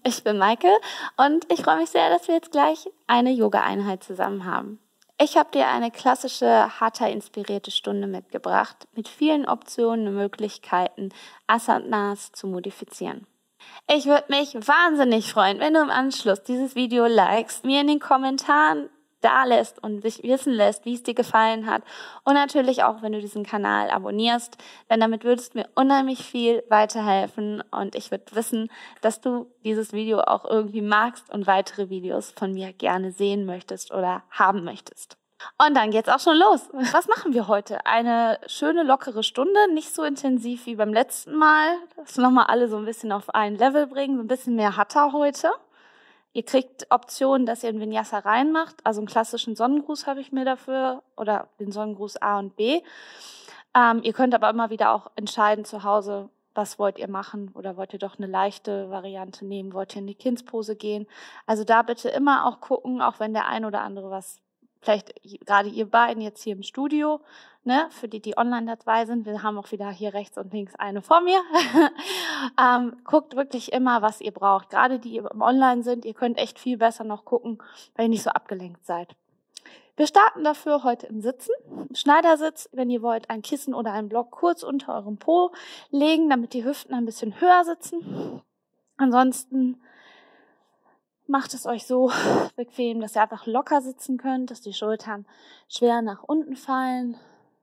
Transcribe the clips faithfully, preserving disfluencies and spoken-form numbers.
Ich bin Maike und ich freue mich sehr, dass wir jetzt gleich eine Yoga-Einheit zusammen haben. Ich habe dir eine klassische Hatha-inspirierte Stunde mitgebracht, mit vielen Optionen und Möglichkeiten, Asanas zu modifizieren. Ich würde mich wahnsinnig freuen, wenn du im Anschluss dieses Video likest, mir in den Kommentaren da lässt und dich wissen lässt, wie es dir gefallen hat. Und natürlich auch, wenn du diesen Kanal abonnierst, denn damit würdest du mir unheimlich viel weiterhelfen und ich würde wissen, dass du dieses Video auch irgendwie magst und weitere Videos von mir gerne sehen möchtest oder haben möchtest. Und dann geht's auch schon los. Was machen wir heute? Eine schöne, lockere Stunde, nicht so intensiv wie beim letzten Mal. Das nochmal alle so ein bisschen auf ein Level bringen, so ein bisschen mehr Hatha heute. Ihr kriegt Optionen, dass ihr ein Vinyasa reinmacht. Also einen klassischen Sonnengruß habe ich mir dafür oder den Sonnengruß A und B. Ähm, ihr könnt aber immer wieder auch entscheiden zu Hause, was wollt ihr machen oder wollt ihr doch eine leichte Variante nehmen, wollt ihr in die Kindspose gehen. Also da bitte immer auch gucken, auch wenn der ein oder andere was, vielleicht gerade ihr beiden jetzt hier im Studio, ne, für die, die online dabei sind, wir haben auch wieder hier rechts und links eine vor mir. ähm, guckt wirklich immer, was ihr braucht. Gerade die, die im Online sind, ihr könnt echt viel besser noch gucken, weil ihr nicht so abgelenkt seid. Wir starten dafür heute im Sitzen. Schneidersitz, wenn ihr wollt, ein Kissen oder einen Block kurz unter eurem Po legen, damit die Hüften ein bisschen höher sitzen. Ansonsten macht es euch so bequem, dass ihr einfach locker sitzen könnt, dass die Schultern schwer nach unten fallen.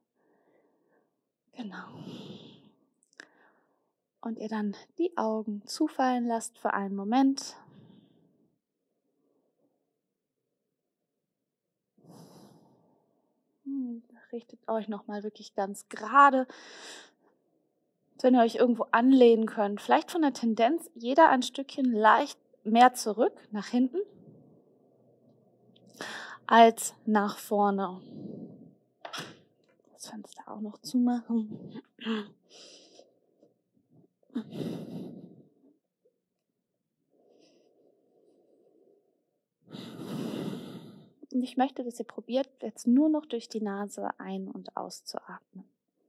Genau. Und ihr dann die Augen zufallen lasst für einen Moment. Richtet euch nochmal wirklich ganz gerade, wenn ihr euch irgendwo anlehnen könnt. Vielleicht von der Tendenz jeder ein Stückchen leicht mehr zurück, nach hinten, als nach vorne. Das Fenster auch noch zumachen. Und ich möchte, dass ihr probiert, jetzt nur noch durch die Nase ein- und auszuatmen.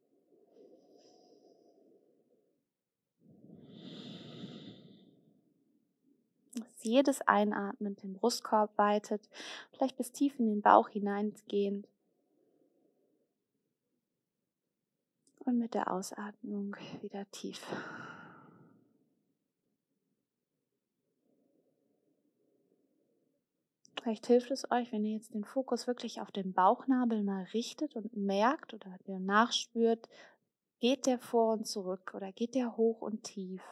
Dass jedes Einatmen den Brustkorb weitet, vielleicht bis tief in den Bauch hineingehend. Und mit der Ausatmung wieder tief. Vielleicht hilft es euch, wenn ihr jetzt den Fokus wirklich auf den Bauchnabel mal richtet und merkt oder ihr nachspürt, geht der vor und zurück oder geht der hoch und tief.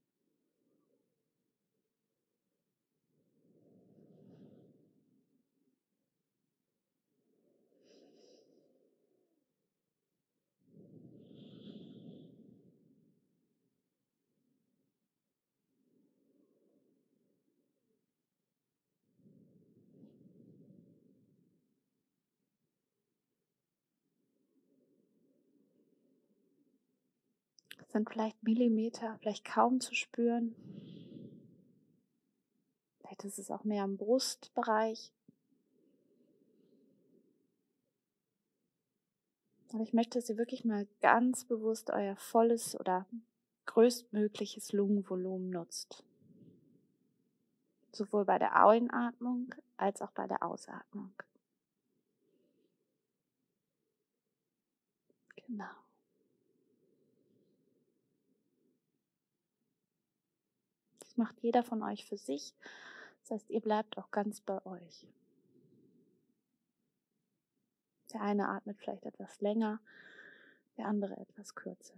Das sind vielleicht Millimeter, vielleicht kaum zu spüren. Vielleicht ist es auch mehr im Brustbereich. Und ich möchte, dass ihr wirklich mal ganz bewusst euer volles oder größtmögliches Lungenvolumen nutzt. Sowohl bei der Einatmung als auch bei der Ausatmung. Genau. Das macht jeder von euch für sich. Das heißt, ihr bleibt auch ganz bei euch. Der eine atmet vielleicht etwas länger, der andere etwas kürzer.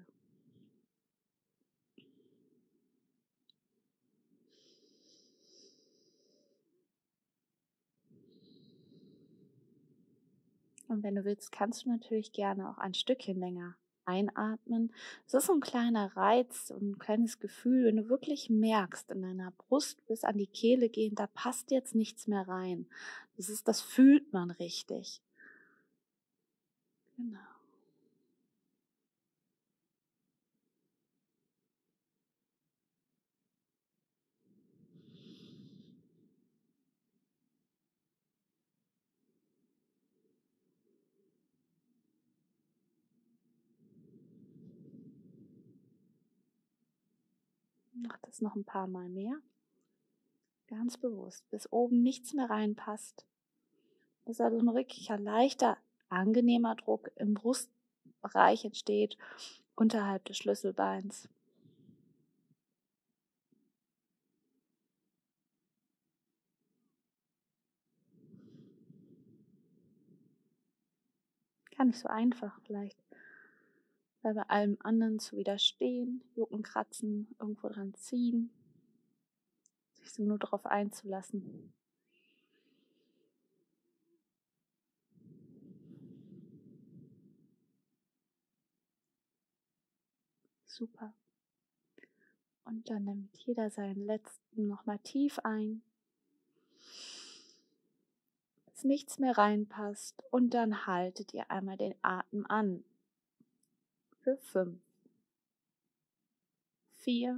Und wenn du willst, kannst du natürlich gerne auch ein Stückchen länger einatmen. Es ist so ein kleiner Reiz und ein kleines Gefühl, wenn du wirklich merkst, in deiner Brust bis an die Kehle gehen, da passt jetzt nichts mehr rein. Das ist, das fühlt man richtig. Genau. Mach das noch ein paar Mal mehr. Ganz bewusst, bis oben nichts mehr reinpasst. Dass also ein richtiger, leichter, angenehmer Druck im Brustbereich entsteht, unterhalb des Schlüsselbeins. Gar nicht so einfach vielleicht, weil bei allem anderen zu widerstehen, Jucken, Kratzen, irgendwo dran ziehen, sich so nur darauf einzulassen. Super. Und dann nimmt jeder seinen letzten nochmal tief ein, bis nichts mehr reinpasst. Und dann haltet ihr einmal den Atem an. Für fünf, vier,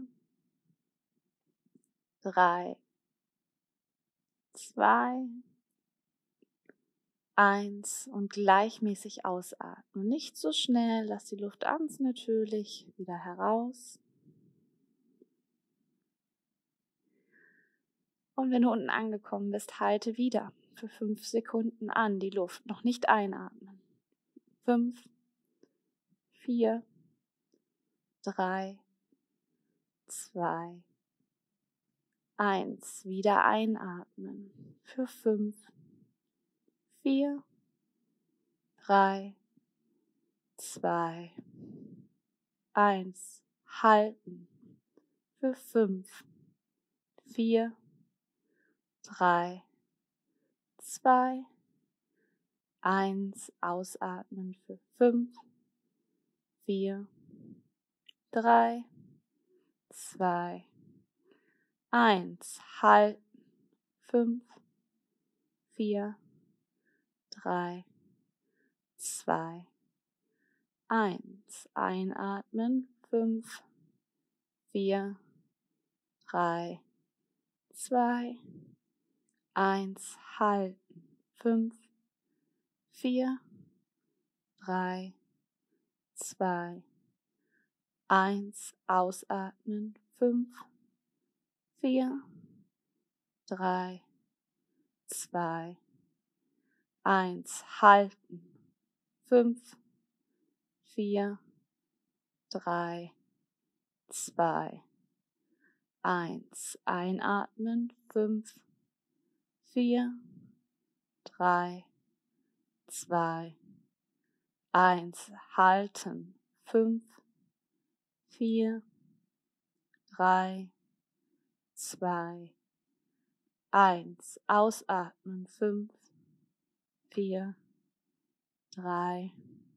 drei, zwei, eins und gleichmäßig ausatmen. Nicht so schnell, lass die Luft ganz natürlich wieder heraus. Und wenn du unten angekommen bist, halte wieder für fünf Sekunden an die Luft. Noch nicht einatmen. Fünf, vier, drei, zwei, eins. Wieder einatmen. Für fünf, vier, drei, zwei, eins. Halten. Für fünf, vier, drei, zwei, eins. Ausatmen für fünf, vier, drei, zwei, eins. Halten. fünf, vier, drei, zwei, eins. Einatmen. fünf, vier, drei, zwei, eins. Halten. fünf, vier, drei, zwei, eins. Ausatmen. fünf, vier, drei, zwei, eins. Halten. fünf, vier, drei, zwei, eins. Einatmen. fünf, vier, drei, zwei, eins. Halten. fünf, vier, drei, zwei, eins. Ausatmen. fünf, vier, drei,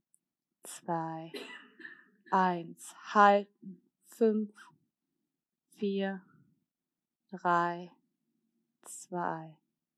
zwei, eins. Halten. fünf, vier, drei, zwei,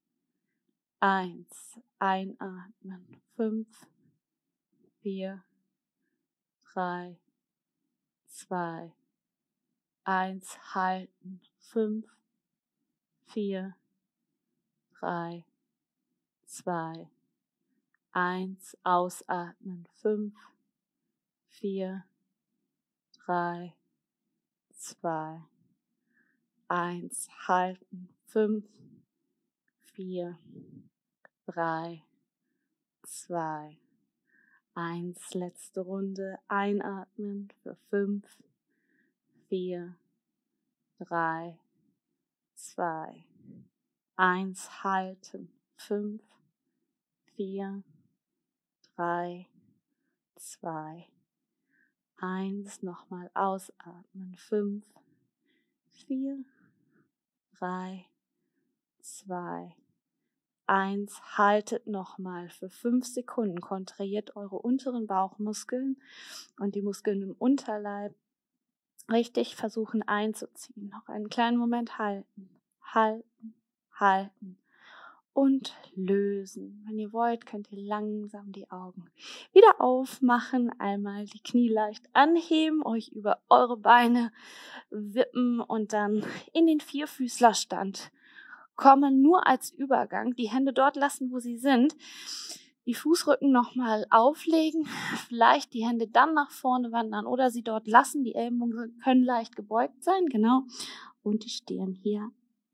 eins. Einatmen. fünf, vier, drei, zwei, eins. Halten. fünf, vier, drei, zwei, eins. Ausatmen. fünf, vier, drei, zwei, eins. Halten. fünf, vier, drei, zwei, eins. Letzte Runde. Einatmen für fünf, vier, drei, zwei, eins. Halten. fünf, vier, drei, zwei, eins. Nochmal ausatmen. fünf, vier, drei, zwei, eins. Haltet nochmal für fünf Sekunden. Kontrahiert eure unteren Bauchmuskeln und die Muskeln im Unterleib richtig versuchen einzuziehen. Noch einen kleinen Moment halten, halten, halten und lösen. Wenn ihr wollt, könnt ihr langsam die Augen wieder aufmachen, einmal die Knie leicht anheben, euch über eure Beine wippen und dann in den Vierfüßlerstand kommen, nur als Übergang. Die Hände dort lassen, wo sie sind. Die Fußrücken nochmal auflegen, vielleicht die Hände dann nach vorne wandern oder sie dort lassen. Die Ellenbogen können leicht gebeugt sein, genau. Und die Stirn hier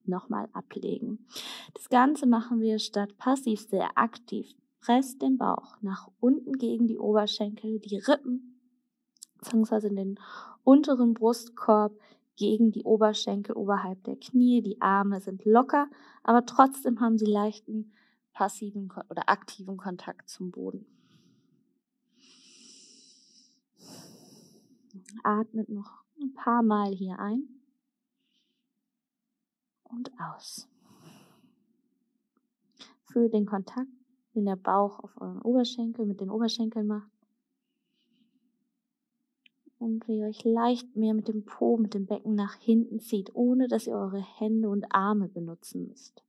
nochmal ablegen. Das Ganze machen wir statt passiv sehr aktiv. Presst den Bauch nach unten gegen die Oberschenkel, die Rippen, beziehungsweise den unteren Brustkorb gegen die Oberschenkel oberhalb der Knie. Die Arme sind locker, aber trotzdem haben sie leichten passiven oder aktiven Kontakt zum Boden. Atmet noch ein paar Mal hier ein und aus. Fühlt den Kontakt, den der Bauch auf euren Oberschenkel mit den Oberschenkeln macht. Und wie ihr euch leicht mehr mit dem Po, mit dem Becken nach hinten zieht, ohne dass ihr eure Hände und Arme benutzen müsst.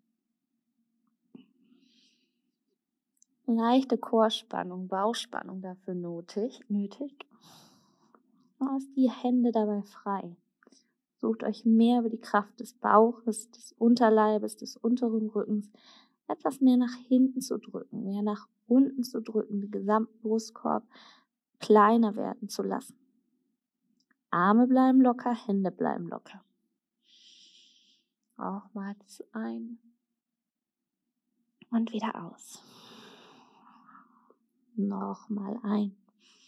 Leichte Chorspannung, Bauchspannung dafür nötig. nötig. Lasst die Hände dabei frei. Sucht euch mehr über die Kraft des Bauches, des Unterleibes, des unteren Rückens, etwas mehr nach hinten zu drücken, mehr nach unten zu drücken, den gesamten Brustkorb kleiner werden zu lassen. Arme bleiben locker, Hände bleiben locker. Auch mal ein und wieder aus. Nochmal ein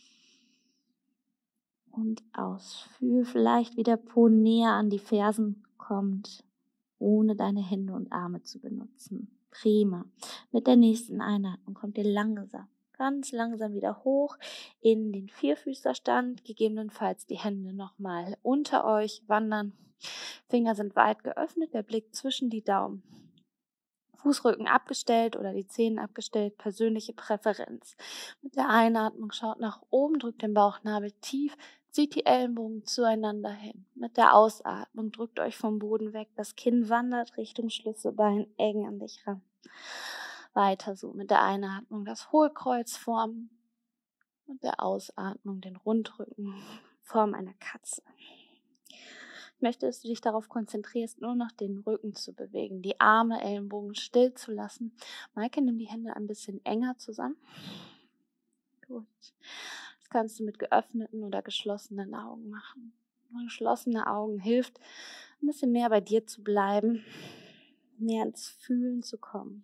und aus. Fühl vielleicht, wie der Po näher an die Fersen kommt, ohne deine Hände und Arme zu benutzen. Prima. Mit der nächsten Einatmung kommt ihr langsam, ganz langsam wieder hoch in den Vierfüßlerstand. Gegebenenfalls die Hände nochmal unter euch wandern. Finger sind weit geöffnet, der Blick zwischen die Daumen. Fußrücken abgestellt oder die Zehen abgestellt, persönliche Präferenz. Mit der Einatmung schaut nach oben, drückt den Bauchnabel tief, zieht die Ellenbogen zueinander hin. Mit der Ausatmung drückt euch vom Boden weg, das Kinn wandert Richtung Schlüsselbein eng an dich ran. Weiter so, mit der Einatmung das Hohlkreuz formen, mit der Ausatmung den Rundrücken, Form einer Katze. Ich möchte, dass du dich darauf konzentrierst, nur noch den Rücken zu bewegen, die Arme, Ellenbogen still zu lassen. Maike, nimm die Hände ein bisschen enger zusammen. Gut. Das kannst du mit geöffneten oder geschlossenen Augen machen. Geschlossene Augen hilft, ein bisschen mehr bei dir zu bleiben, mehr ins Fühlen zu kommen.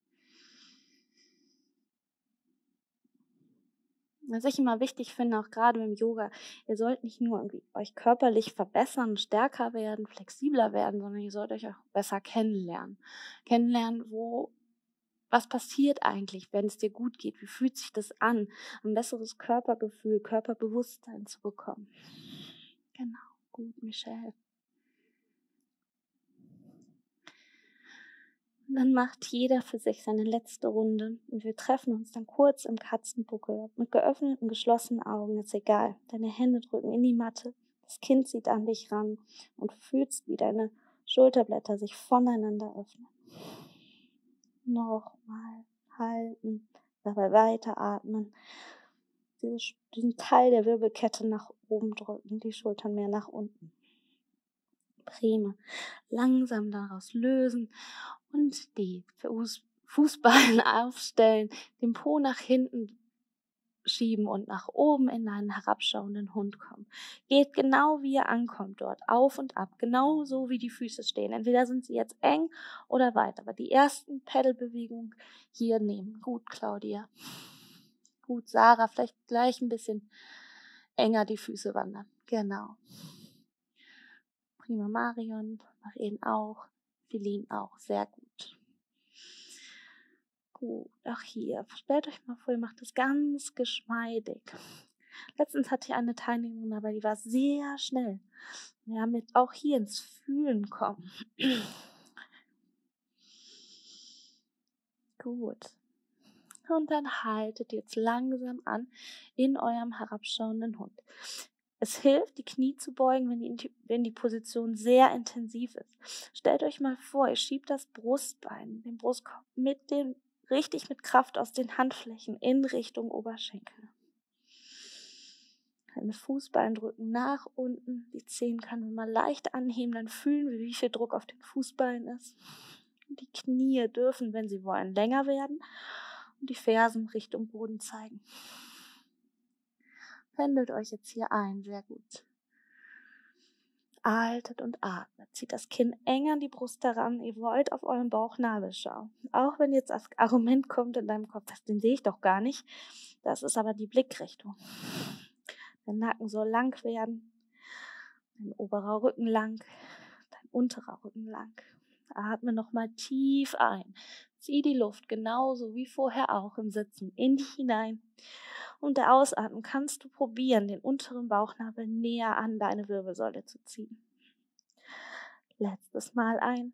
Was ich immer wichtig finde, auch gerade im Yoga, ihr sollt nicht nur irgendwie euch körperlich verbessern, stärker werden, flexibler werden, sondern ihr sollt euch auch besser kennenlernen. Kennenlernen, wo, was passiert eigentlich, wenn es dir gut geht? Wie fühlt sich das an? Ein besseres Körpergefühl, Körperbewusstsein zu bekommen. Genau, gut, Michelle. Und dann macht jeder für sich seine letzte Runde und wir treffen uns dann kurz im Katzenbuckel. Mit geöffneten, geschlossenen Augen, ist egal. Deine Hände drücken in die Matte, das Kind zieht an dich ran und du fühlst, wie deine Schulterblätter sich voneinander öffnen. Nochmal halten, dabei weiteratmen. Diesen Teil der Wirbelkette nach oben drücken, die Schultern mehr nach unten. Prima. Langsam daraus lösen und die Fußballen aufstellen, den Po nach hinten schieben und nach oben in einen herabschauenden Hund kommen. Geht genau wie ihr ankommt dort, auf und ab, genau so wie die Füße stehen. Entweder sind sie jetzt eng oder weit, aber die ersten Pedalbewegungen hier nehmen. Gut, Claudia. Gut, Sarah, vielleicht gleich ein bisschen enger die Füße wandern. Genau. Prima, Marion, Marien auch, Feline auch, sehr gut. Gut, auch hier, stellt euch mal vor, ihr macht das ganz geschmeidig. Letztens hatte ich eine Teilnehmerin dabei, die war sehr schnell. Wir haben jetzt auch hier ins Fühlen kommen. Gut. Und dann haltet jetzt langsam an in eurem herabschauenden Hund. Es hilft, die Knie zu beugen, wenn die, wenn die Position sehr intensiv ist. Stellt euch mal vor, ihr schiebt das Brustbein, den Brustkorb mit dem, richtig mit Kraft aus den Handflächen in Richtung Oberschenkel. Deine Fußbein drücken nach unten, die Zehen können wir mal leicht anheben, dann fühlen wir, wie viel Druck auf den Fußbein ist. Und die Knie dürfen, wenn sie wollen, länger werden und die Fersen Richtung Boden zeigen. Pendelt euch jetzt hier ein, sehr gut. Haltet und atmet. Zieht das Kinn eng an die Brust heran. Ihr wollt auf euren Bauchnabel schauen. Auch wenn jetzt das Argument kommt in deinem Kopf, den sehe ich doch gar nicht. Das ist aber die Blickrichtung. Der Nacken soll lang werden. Dein oberer Rücken lang. Dein unterer Rücken lang. Atme nochmal tief ein. Zieh die Luft genauso wie vorher auch im Sitzen in dich hinein. Und der Ausatmen kannst du probieren, den unteren Bauchnabel näher an deine Wirbelsäule zu ziehen. Letztes Mal ein.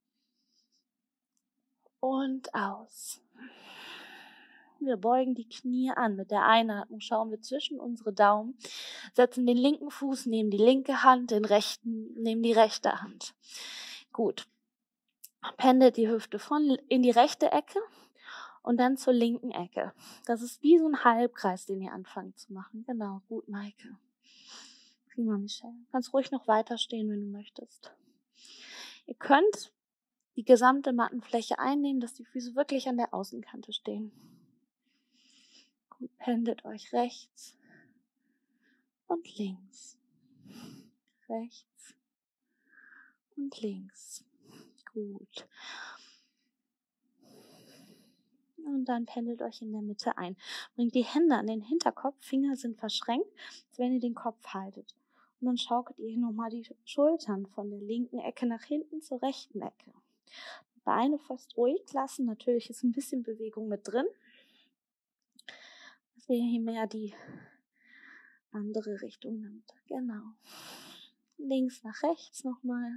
Und aus. Wir beugen die Knie an. Mit der Einatmung schauen wir zwischen unsere Daumen, setzen den linken Fuß neben die linke Hand, den rechten neben die rechte Hand. Gut. Pendelt die Hüfte von in die rechte Ecke und dann zur linken Ecke. Das ist wie so ein Halbkreis, den ihr anfangt zu machen. Genau, gut, Maike. Prima, Michelle. Du kannst ruhig noch weiter stehen, wenn du möchtest. Ihr könnt die gesamte Mattenfläche einnehmen, dass die Füße wirklich an der Außenkante stehen. Gut, pendelt euch rechts und links. Rechts und links. Gut. Und dann pendelt euch in der Mitte ein. Bringt die Hände an den Hinterkopf, Finger sind verschränkt, als wenn ihr den Kopf haltet. Und dann schaukelt ihr nochmal die Schultern von der linken Ecke nach hinten zur rechten Ecke. Beine fast ruhig lassen, natürlich ist ein bisschen Bewegung mit drin. Dass ihr hier mehr die andere Richtung nimmt. Genau. Links nach rechts nochmal.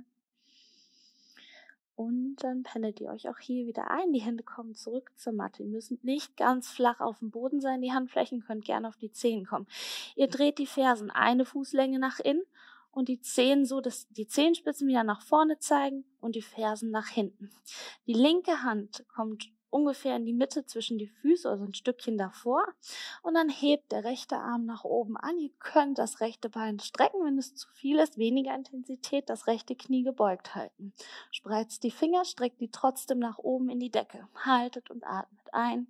Und dann pendelt ihr euch auch hier wieder ein. Die Hände kommen zurück zur Matte. Ihr müsst nicht ganz flach auf dem Boden sein. Die Handflächen können gerne auf die Zehen kommen. Ihr dreht die Fersen eine Fußlänge nach innen und die Zehen so, dass die Zehenspitzen wieder nach vorne zeigen und die Fersen nach hinten. Die linke Hand kommt ungefähr in die Mitte zwischen die Füße, also ein Stückchen davor. Und dann hebt der rechte Arm nach oben an. Ihr könnt das rechte Bein strecken, wenn es zu viel ist, weniger Intensität, das rechte Knie gebeugt halten. Spreizt die Finger, streckt die trotzdem nach oben in die Decke. Haltet und atmet ein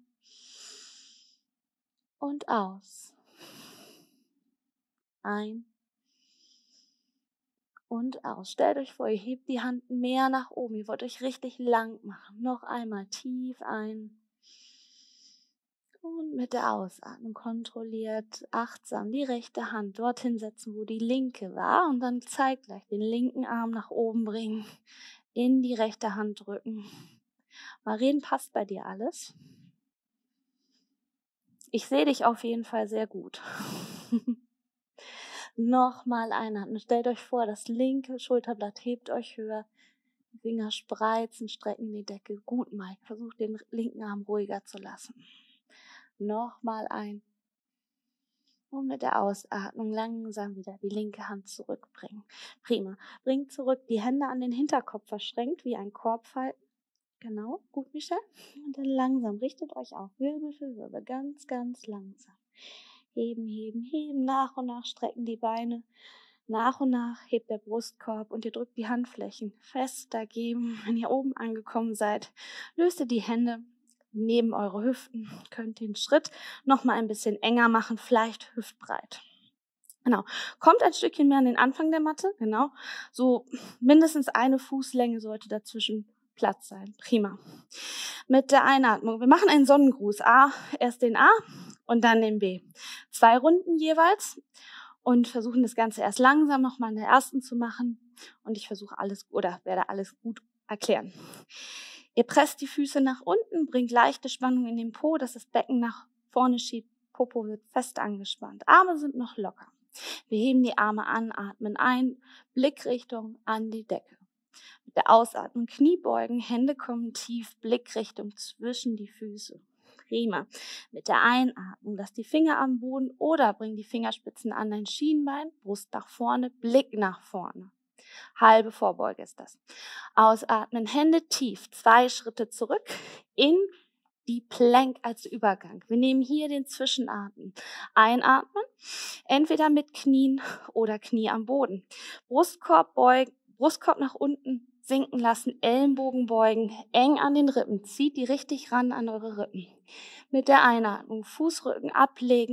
und aus. Ein und aus. Stellt euch vor, ihr hebt die Hand mehr nach oben. Ihr wollt euch richtig lang machen. Noch einmal tief ein. Und mit der Ausatmung kontrolliert, achtsam die rechte Hand dorthin setzen, wo die linke war. Und dann zeitgleich den linken Arm nach oben bringen. In die rechte Hand drücken. Maren, passt bei dir alles? Ich sehe dich auf jeden Fall sehr gut. Nochmal einatmen. Stellt euch vor, das linke Schulterblatt hebt euch höher. Die Finger spreizen, strecken die Decke. Gut, Mike. Versucht den linken Arm ruhiger zu lassen. Nochmal ein. Und mit der Ausatmung langsam wieder die linke Hand zurückbringen. Prima. Bringt zurück die Hände an den Hinterkopf verschränkt, wie ein Korbfalten. Genau. Gut, Michelle. Und dann langsam. Richtet euch auf. Wirbel für Wirbel. Ganz, ganz langsam. Heben, heben, heben, nach und nach strecken die Beine. Nach und nach hebt der Brustkorb und ihr drückt die Handflächen fester geben. Wenn ihr oben angekommen seid, löst ihr die Hände neben eure Hüften. Könnt den Schritt noch mal ein bisschen enger machen, vielleicht hüftbreit. Genau. Kommt ein Stückchen mehr an den Anfang der Matte. Genau. So mindestens eine Fußlänge sollte dazwischen Platz sein. Prima. Mit der Einatmung. Wir machen einen Sonnengruß. A, erst den A und dann den B. Zwei Runden jeweils und versuchen das Ganze erst langsam nochmal in der ersten zu machen. Und ich versuche alles oder werde alles gut erklären. Ihr presst die Füße nach unten, bringt leichte Spannung in den Po, dass das Becken nach vorne schiebt. Popo wird fest angespannt. Arme sind noch locker. Wir heben die Arme an, atmen ein, Blickrichtung an die Decke. Mit der Ausatmung Knie beugen, Hände kommen tief, Blickrichtung zwischen die Füße. Prima. Mit der Einatmung lasst die Finger am Boden oder bring die Fingerspitzen an dein Schienbein, Brust nach vorne, Blick nach vorne. Halbe Vorbeuge ist das. Ausatmen, Hände tief, zwei Schritte zurück in die Plank als Übergang. Wir nehmen hier den Zwischenatmen. Einatmen, entweder mit Knien oder Knie am Boden. Brustkorb beugen, Brustkorb nach unten sinken lassen, Ellenbogen beugen, eng an den Rippen. Zieht die richtig ran an eure Rippen. Mit der Einatmung Fußrücken ablegen,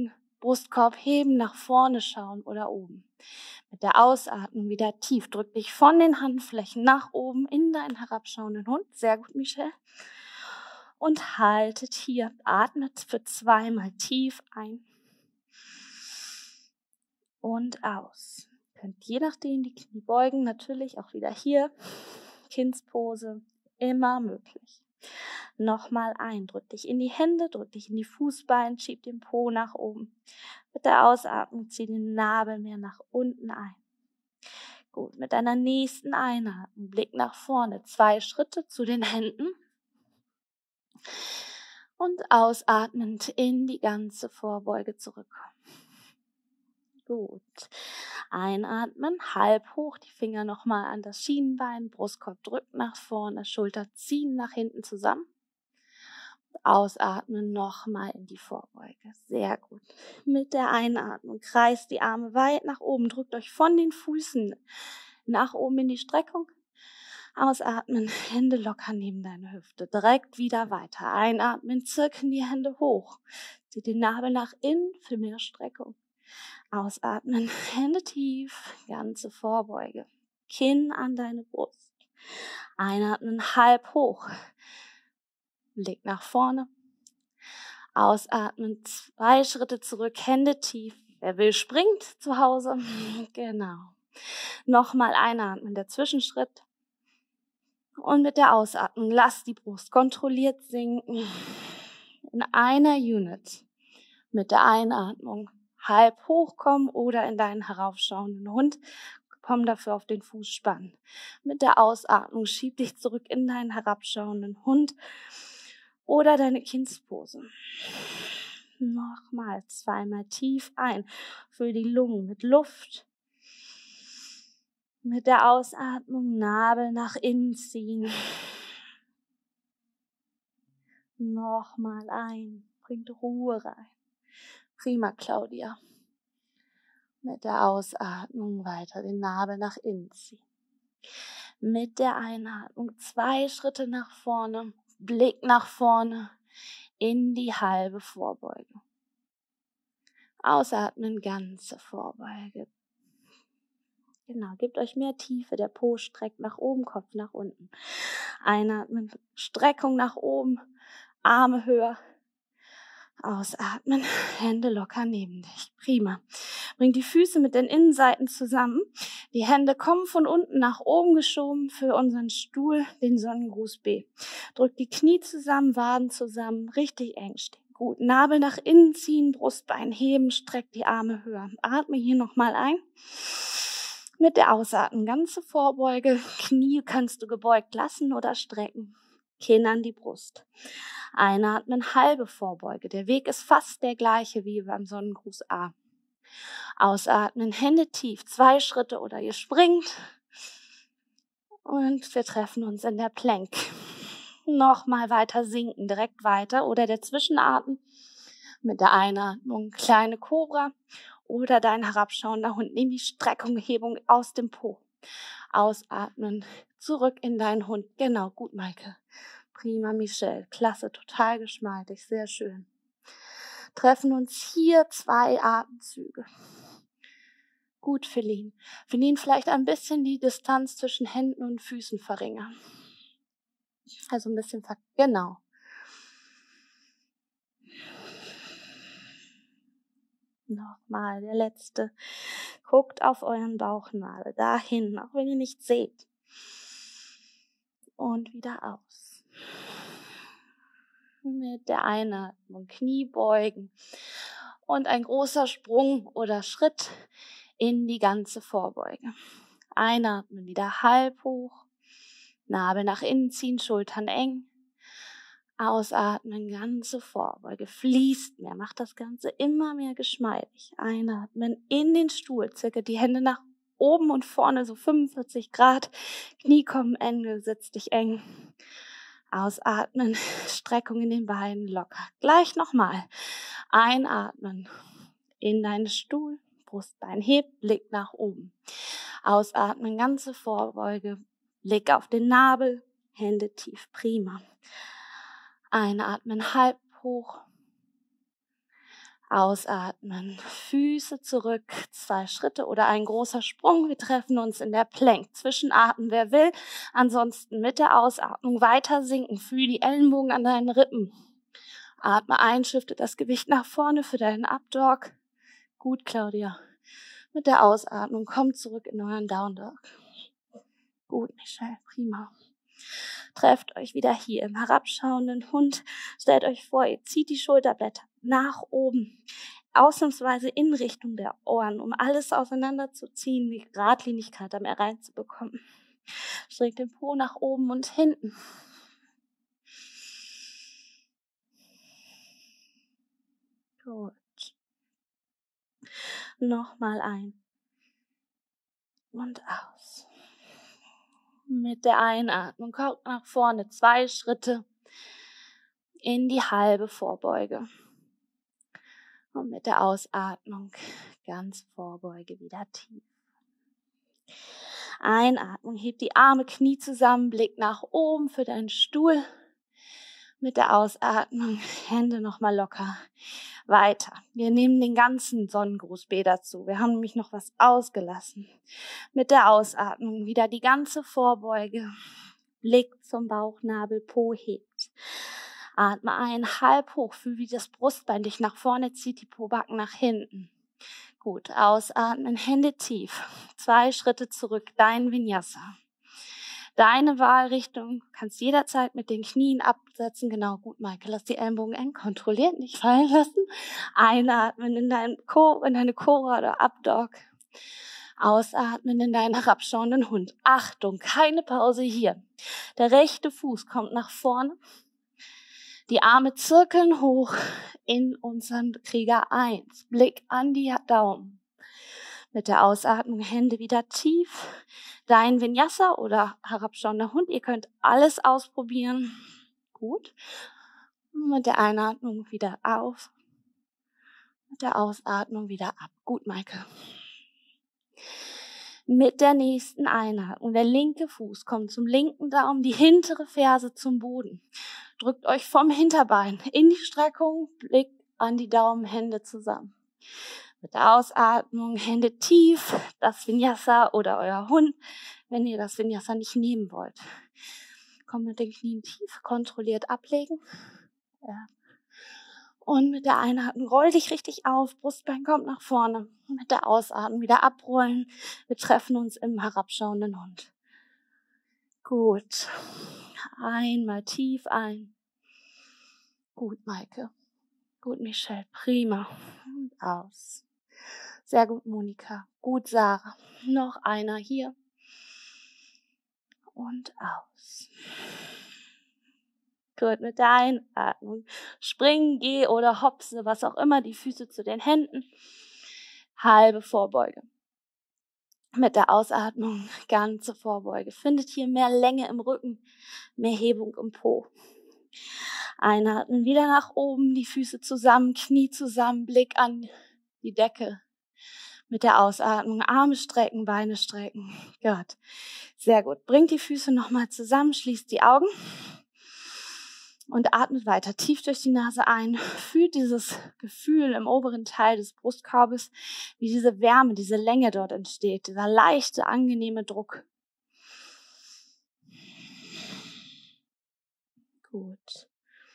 Brustkorb heben, nach vorne schauen oder oben. Mit der Ausatmung wieder tief. Drück dich von den Handflächen nach oben in deinen herabschauenden Hund. Sehr gut, Michelle. Und haltet hier. Atmet für zweimal tief ein und aus. Ihr könnt je nachdem die Knie beugen. Natürlich auch wieder hier. Kindspose. Immer möglich. Nochmal ein. Drück dich in die Hände, drück dich in die Fußbeine, schieb den Po nach oben. Mit der Ausatmung zieh den Nabel mehr nach unten ein. Gut, mit deiner nächsten Einatmung, Blick nach vorne, zwei Schritte zu den Händen. Und ausatmend in die ganze Vorbeuge zurückkommen. Gut. Einatmen, halb hoch, die Finger nochmal an das Schienenbein, Brustkorb drückt nach vorne, Schulter ziehen nach hinten zusammen. Ausatmen, nochmal in die Vorbeuge. Sehr gut. Mit der Einatmung kreist die Arme weit nach oben, drückt euch von den Füßen nach oben in die Streckung. Ausatmen, Hände locker neben deine Hüfte. Direkt wieder weiter. Einatmen, zirkeln die Hände hoch. Zieht den Nabel nach innen für mehr Streckung. Ausatmen, Hände tief, ganze Vorbeuge. Kinn an deine Brust. Einatmen, halb hoch. Blick nach vorne. Ausatmen, zwei Schritte zurück, Hände tief. Wer will, springt zu Hause. Genau. Nochmal einatmen, der Zwischenschritt. Und mit der Ausatmung lass die Brust kontrolliert sinken. In einer Unit. Mit der Einatmung halb hochkommen oder in deinen heraufschauenden Hund. Komm dafür auf den Fußspann. Mit der Ausatmung schieb dich zurück in deinen herabschauenden Hund oder deine Kindspose. Nochmal zweimal tief ein. Füll die Lungen mit Luft. Mit der Ausatmung Nabel nach innen ziehen. Nochmal ein. Bringt Ruhe rein. Prima, Claudia. Mit der Ausatmung weiter den Nabel nach innen ziehen. Mit der Einatmung zwei Schritte nach vorne, Blick nach vorne in die halbe Vorbeuge. Ausatmen, ganze Vorbeuge. Genau, gebt euch mehr Tiefe, der Po streckt nach oben, Kopf nach unten. Einatmen, Streckung nach oben, Arme höher. Ausatmen, Hände locker neben dich. Prima. Bring die Füße mit den Innenseiten zusammen. Die Hände kommen von unten nach oben geschoben für unseren Stuhl, den Sonnengruß B. Drück die Knie zusammen, Waden zusammen, richtig eng stehen. Gut, Nabel nach innen ziehen, Brustbein heben, streck die Arme höher. Atme hier nochmal ein. Mit der Ausatmung ganze Vorbeuge. Knie kannst du gebeugt lassen oder strecken. Kinn an die Brust. Einatmen, halbe Vorbeuge. Der Weg ist fast der gleiche wie beim Sonnengruß A. Ausatmen, Hände tief, zwei Schritte oder ihr springt. Und wir treffen uns in der Plank. Nochmal weiter sinken, direkt weiter. Oder der Zwischenatmen mit der Einatmung, kleine Kobra. Oder dein herabschauender Hund. Nimm die Streckung, Hebung aus dem Po. Ausatmen, zurück in deinen Hund. Genau, gut, Maike. Prima, Michelle. Klasse, total geschmeidig, sehr schön. Treffen uns hier zwei Atemzüge. Gut, Feline. Feline, vielleicht ein bisschen die Distanz zwischen Händen und Füßen verringern. Also ein bisschen, ver- genau. Nochmal, der letzte. Guckt auf euren Bauchnabel, dahin, auch wenn ihr nicht seht. Und wieder aus. Mit der Einatmung Knie beugen und ein großer Sprung oder Schritt in die ganze Vorbeuge. Einatmen, wieder halb hoch, Nabel nach innen ziehen, Schultern eng. Ausatmen, ganze Vorbeuge, fließt mehr, macht das Ganze immer mehr geschmeidig. Einatmen, in den Stuhl, zirkel die Hände nach oben und vorne, so fünfundvierzig Grad, Knie kommen Ende, sitz dich eng. Ausatmen, Streckung in den Beinen locker. Gleich nochmal. Einatmen, in deinen Stuhl, Brustbein hebt, Blick nach oben. Ausatmen, ganze Vorbeuge, Blick auf den Nabel, Hände tief, prima. Einatmen, halb hoch. Ausatmen, Füße zurück, zwei Schritte oder ein großer Sprung. Wir treffen uns in der Plank. Zwischenatmen, wer will. Ansonsten mit der Ausatmung weiter sinken. Fühl die Ellenbogen an deinen Rippen. Atme ein, shifte das Gewicht nach vorne für deinen Up-Dog. Gut, Claudia. Mit der Ausatmung komm zurück in euren Down Dog. Gut, Michelle, prima. Trefft euch wieder hier im herabschauenden Hund. Stellt euch vor, ihr zieht die Schulterblätter nach oben, ausnahmsweise in Richtung der Ohren, um alles auseinanderzuziehen, die Geradlinigkeit da mehr reinzubekommen. Streckt den Po nach oben und hinten. Gut. Nochmal ein und aus. Mit der Einatmung kommt nach vorne zwei Schritte in die halbe Vorbeuge. Und mit der Ausatmung ganz Vorbeuge wieder tief. Einatmung, heb die Arme, Knie zusammen, Blick nach oben für deinen Stuhl. Mit der Ausatmung Hände nochmal locker. Weiter. Wir nehmen den ganzen Sonnengruß B dazu. Wir haben nämlich noch was ausgelassen. Mit der Ausatmung wieder die ganze Vorbeuge. Blick zum Bauchnabel, Po hebt. Atme ein, halb hoch. Fühl, wie das Brustbein dich nach vorne zieht, die Pobacken nach hinten. Gut, ausatmen, Hände tief. Zwei Schritte zurück, dein Vinyasa. Deine Wahlrichtung, du kannst jederzeit mit den Knien absetzen. Genau, gut, Maike, lass die Ellenbogen eng, kontrolliert, nicht fallen lassen. Einatmen in, dein Co- in deine Cobra oder Up-Dog. Ausatmen in deinen herabschauenden Hund. Achtung, keine Pause hier. Der rechte Fuß kommt nach vorne. Die Arme zirkeln hoch in unseren Krieger eins. Blick an die Daumen. Mit der Ausatmung Hände wieder tief. Dein Vinyasa oder herabschauender Hund. Ihr könnt alles ausprobieren. Gut. Und mit der Einatmung wieder auf. Mit der Ausatmung wieder ab. Gut, Maike. Mit der nächsten Einatmung. Der linke Fuß kommt zum linken Daumen, die hintere Ferse zum Boden. Drückt euch vom Hinterbein in die Streckung. Blick an die Daumen, Hände zusammen. Mit der Ausatmung Hände tief, das Vinyasa oder euer Hund, wenn ihr das Vinyasa nicht nehmen wollt. Kommt mit den Knien tief, kontrolliert ablegen. Ja. Und mit der Einatmung roll dich richtig auf, Brustbein kommt nach vorne. Mit der Ausatmung wieder abrollen. Wir treffen uns im herabschauenden Hund. Gut. Einmal tief ein. Gut, Maike. Gut, Michelle. Prima. Und aus. Sehr gut, Monika. Gut, Sarah. Noch einer hier. Und aus. Gut, mit der Einatmung. Springen, geh oder hopse, was auch immer, die Füße zu den Händen. Halbe Vorbeuge. Mit der Ausatmung ganze Vorbeuge. Findet hier mehr Länge im Rücken, mehr Hebung im Po. Einatmen, wieder nach oben, die Füße zusammen, Knie zusammen, Blick an die Decke. Mit der Ausatmung Arme strecken, Beine strecken. Gut, sehr gut. Bringt die Füße nochmal zusammen, schließt die Augen und atmet weiter tief durch die Nase ein. Fühlt dieses Gefühl im oberen Teil des Brustkorbes, wie diese Wärme, diese Länge dort entsteht, dieser leichte, angenehme Druck. Gut.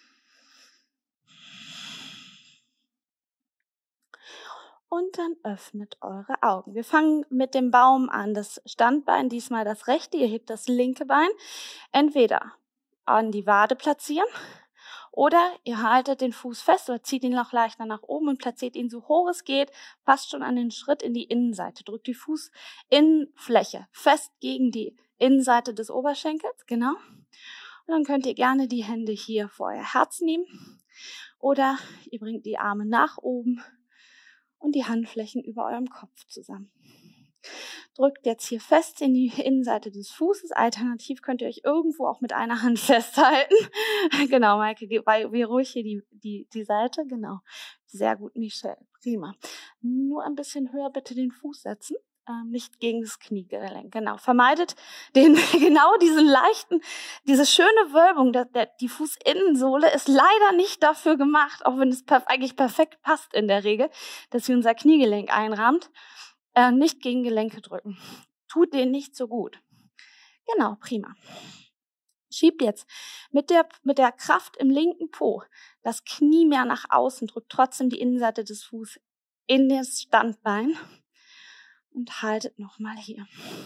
Und dann öffnet eure Augen. Wir fangen mit dem Baum an. Das Standbein, diesmal das rechte. Ihr hebt das linke Bein. Entweder an die Wade platzieren oder ihr haltet den Fuß fest oder zieht ihn noch leichter nach oben und platziert ihn so hoch es geht, fast schon an den Schritt in die Innenseite. Drückt die Fußinnenfläche fest gegen die Innenseite des Oberschenkels. Genau. Und dann könnt ihr gerne die Hände hier vor euer Herz nehmen oder ihr bringt die Arme nach oben und die Handflächen über eurem Kopf zusammen. Drückt jetzt hier fest in die Innenseite des Fußes. Alternativ könnt ihr euch irgendwo auch mit einer Hand festhalten. Genau, Maike, wie ruhig hier die, die, die Seite. Genau. Sehr gut, Michelle. Prima. Nur ein bisschen höher bitte den Fuß setzen. ähm, nicht gegen das Kniegelenk. Genau, vermeidet den, genau diesen leichten, diese schöne Wölbung, der, der, die Fußinnensohle ist leider nicht dafür gemacht, auch wenn es perf- eigentlich perfekt passt in der Regel, dass sie unser Kniegelenk einrahmt, äh, nicht gegen Gelenke drücken. Tut denen nicht so gut. Genau, prima. Schiebt jetzt mit der, mit der Kraft im linken Po das Knie mehr nach außen, drückt trotzdem die Innenseite des Fußes in das Standbein und haltet nochmal hier.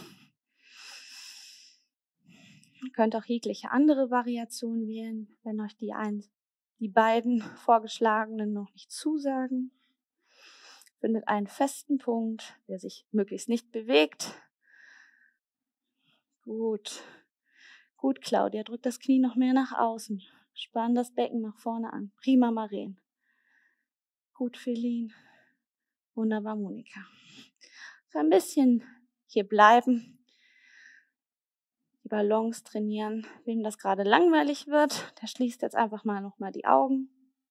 Ihr könnt auch jegliche andere Variation wählen, wenn euch die, ein, die beiden vorgeschlagenen noch nicht zusagen. Findet einen festen Punkt, der sich möglichst nicht bewegt. Gut. Gut, Claudia, drück das Knie noch mehr nach außen. Spann das Becken nach vorne an. Prima, Maren. Gut, Feline. Wunderbar, Monika. So ein bisschen hier bleiben. Die Balance trainieren. Wem das gerade langweilig wird, der schließt jetzt einfach mal nochmal die Augen.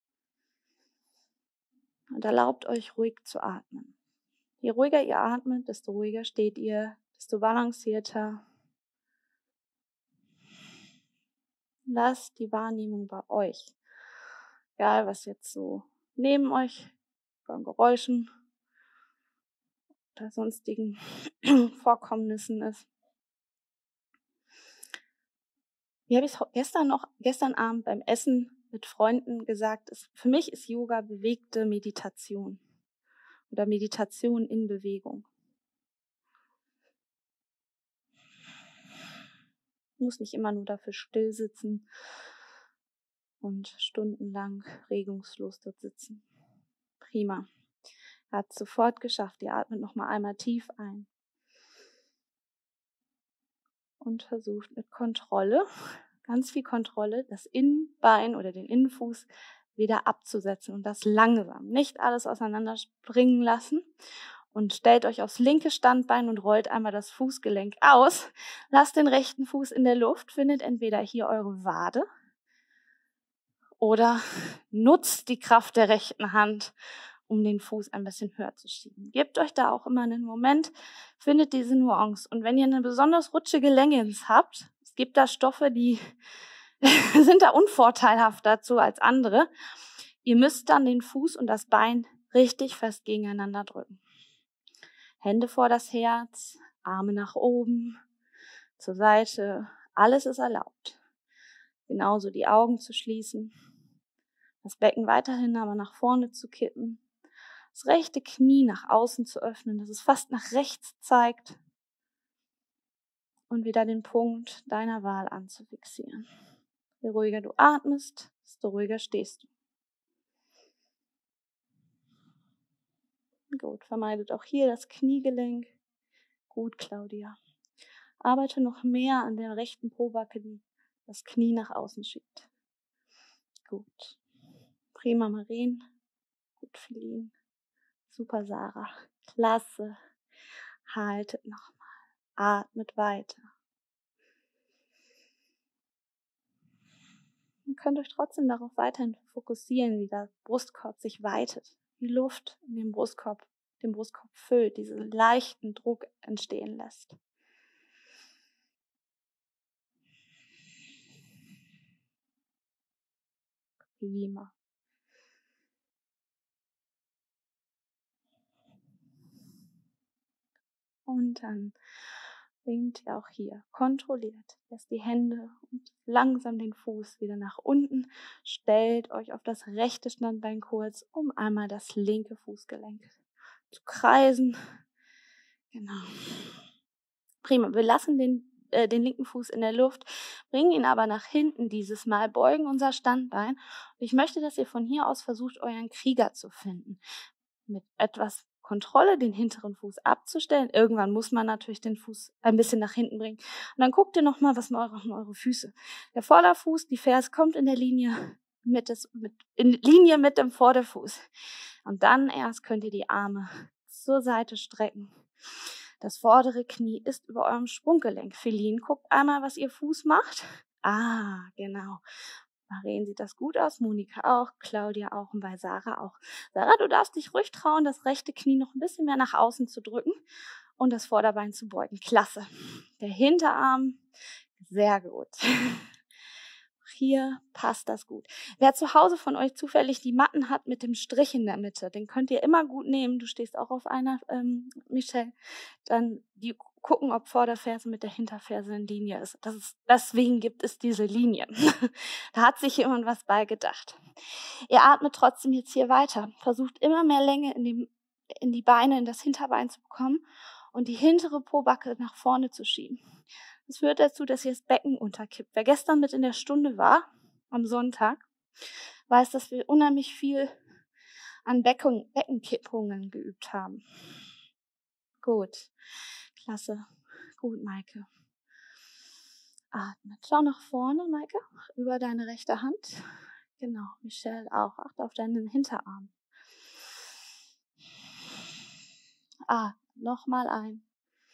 Und erlaubt euch ruhig zu atmen. Je ruhiger ihr atmet, desto ruhiger steht ihr, desto balancierter. Lasst die Wahrnehmung bei euch, egal was jetzt so neben euch von Geräuschen oder sonstigen Vorkommnissen ist. Wie habe ich es gestern noch, gestern Abend beim Essen mit Freunden gesagt, ist, für mich ist Yoga bewegte Meditation oder Meditation in Bewegung. Muss nicht immer nur dafür still sitzen und stundenlang regungslos dort sitzen. Prima. Er hat es sofort geschafft. Ihr atmet noch mal einmal tief ein. Und versucht mit Kontrolle, ganz viel Kontrolle, das Innenbein oder den Innenfuß wieder abzusetzen und das langsam. Nicht alles auseinander springen lassen. Und stellt euch aufs linke Standbein und rollt einmal das Fußgelenk aus. Lasst den rechten Fuß in der Luft, findet entweder hier eure Wade oder nutzt die Kraft der rechten Hand, um den Fuß ein bisschen höher zu schieben. Gebt euch da auch immer einen Moment, findet diese Nuance. Und wenn ihr eine besonders rutschige Leggings habt, es gibt da Stoffe, die sind da unvorteilhaft dazu als andere, ihr müsst dann den Fuß und das Bein richtig fest gegeneinander drücken. Hände vor das Herz, Arme nach oben, zur Seite, alles ist erlaubt. Genauso die Augen zu schließen, das Becken weiterhin aber nach vorne zu kippen, das rechte Knie nach außen zu öffnen, dass es fast nach rechts zeigt und wieder den Punkt deiner Wahl anzufixieren. Je ruhiger du atmest, desto ruhiger stehst du. Gut, vermeidet auch hier das Kniegelenk. Gut, Claudia. Arbeite noch mehr an der rechten Pobacke, die das Knie nach außen schiebt. Gut. Prima, Maren. Gut, Feline. Super, Sarah. Klasse. Haltet nochmal. Atmet weiter. Ihr könnt euch trotzdem darauf weiterhin fokussieren, wie der Brustkorb sich weitet. Die Luft in dem Brustkorb, den Brustkorb füllt, diesen leichten Druck entstehen lässt. Prima. Und dann bringt ihr auch hier kontrolliert, lässt die Hände und langsam den Fuß wieder nach unten, stellt euch auf das rechte Standbein kurz, um einmal das linke Fußgelenk zu kreisen. Genau. Prima. Wir lassen den, äh, den linken Fuß in der Luft, bringen ihn aber nach hinten dieses Mal, beugen unser Standbein. Und ich möchte, dass ihr von hier aus versucht, euren Krieger zu finden. Mit etwas Kontrolle den hinteren Fuß abzustellen. Irgendwann muss man natürlich den Fuß ein bisschen nach hinten bringen. Und dann guckt ihr nochmal, was machen eure Füße. Der Vorderfuß, die Ferse kommt in der Linie mit, des, mit in Linie mit dem Vorderfuß. Und dann erst könnt ihr die Arme zur Seite strecken. Das vordere Knie ist über eurem Sprunggelenk. Feline, guckt einmal, was ihr Fuß macht. Ah, genau. Maren sieht das gut aus, Monika auch, Claudia auch und bei Sarah auch. Sarah, du darfst dich ruhig trauen, das rechte Knie noch ein bisschen mehr nach außen zu drücken und das Vorderbein zu beugen. Klasse. Der Hinterarm, sehr gut. Hier passt das gut. Wer zu Hause von euch zufällig die Matten hat mit dem Strich in der Mitte, den könnt ihr immer gut nehmen. Du stehst auch auf einer, ähm, Michelle. Dann die gucken, ob Vorderferse mit der Hinterferse in Linie ist. Das ist. Deswegen gibt es diese Linien. Da hat sich jemand was bei gedacht. Ihr atmet trotzdem jetzt hier weiter. Versucht immer mehr Länge in die, in die Beine, in das Hinterbein zu bekommen und die hintere Pobacke nach vorne zu schieben. Das führt dazu, dass ihr das Becken unterkippt. Wer gestern mit in der Stunde war, am Sonntag, weiß, dass wir unheimlich viel an Becken, Beckenkippungen geübt haben. Gut, klasse. Gut, Maike. Atmet. Schau nach vorne, Maike, über deine rechte Hand. Genau, Michelle auch. Achte auf deinen Hinterarm. Atmet. Nochmal ein.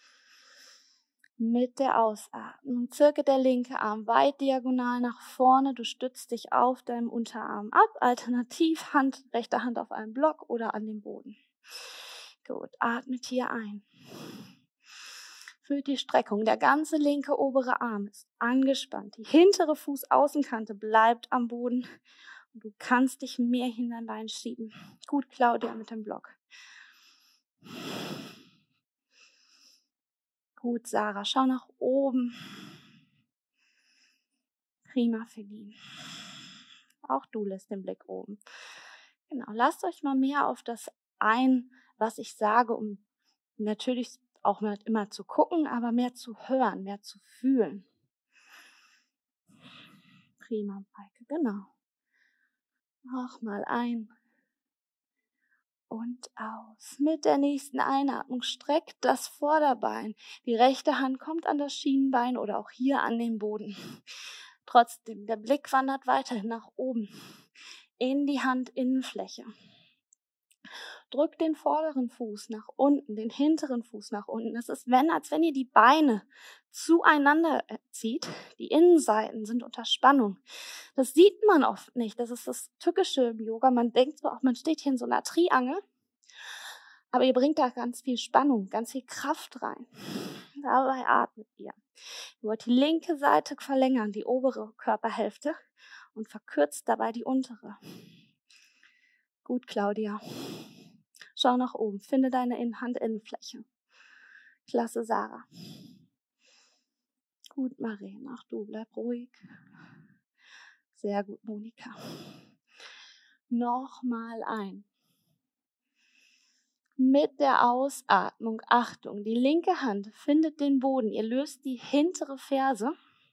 Mit der Ausatmung zirke der linke Arm weit diagonal nach vorne. Du stützt dich auf deinem Unterarm ab. Alternativ Hand, rechte Hand auf einem Block oder an dem Boden. Gut, atmet hier ein. Fühlt die Streckung. Der ganze linke obere Arm ist angespannt. Die hintere Fußaußenkante bleibt am Boden. Und du kannst dich mehr hinter dein Bein schieben. Gut, Claudia, mit dem Block. Gut, Sarah, schau nach oben. Prima, Feline. Auch du lässt den Blick oben. Genau, lasst euch mal mehr auf das ein, was ich sage, um natürlich auch mal immer zu gucken, aber mehr zu hören, mehr zu fühlen. Prima, Maike, genau. Noch mal ein und aus. Mit der nächsten Einatmung streckt das Vorderbein. Die rechte Hand kommt an das Schienenbein oder auch hier an den Boden. Trotzdem, der Blick wandert weiterhin nach oben in die Handinnenfläche. Drückt den vorderen Fuß nach unten, den hinteren Fuß nach unten. Es ist, wenn, als wenn ihr die Beine zueinander zieht. Die Innenseiten sind unter Spannung. Das sieht man oft nicht. Das ist das Tückische im Yoga. Man denkt so auch, man steht hier in so einer Triangel. Aber ihr bringt da ganz viel Spannung, ganz viel Kraft rein. Dabei atmet ihr. Ihr wollt die linke Seite verlängern, die obere Körperhälfte, und verkürzt dabei die untere. Gut, Claudia. Schau nach oben, finde deine Handinnenfläche. Klasse, Sarah. Gut, Maren, ach du, bleib ruhig. Sehr gut, Monika. Nochmal ein. Mit der Ausatmung, Achtung, die linke Hand findet den Boden. Ihr löst die hintere Ferse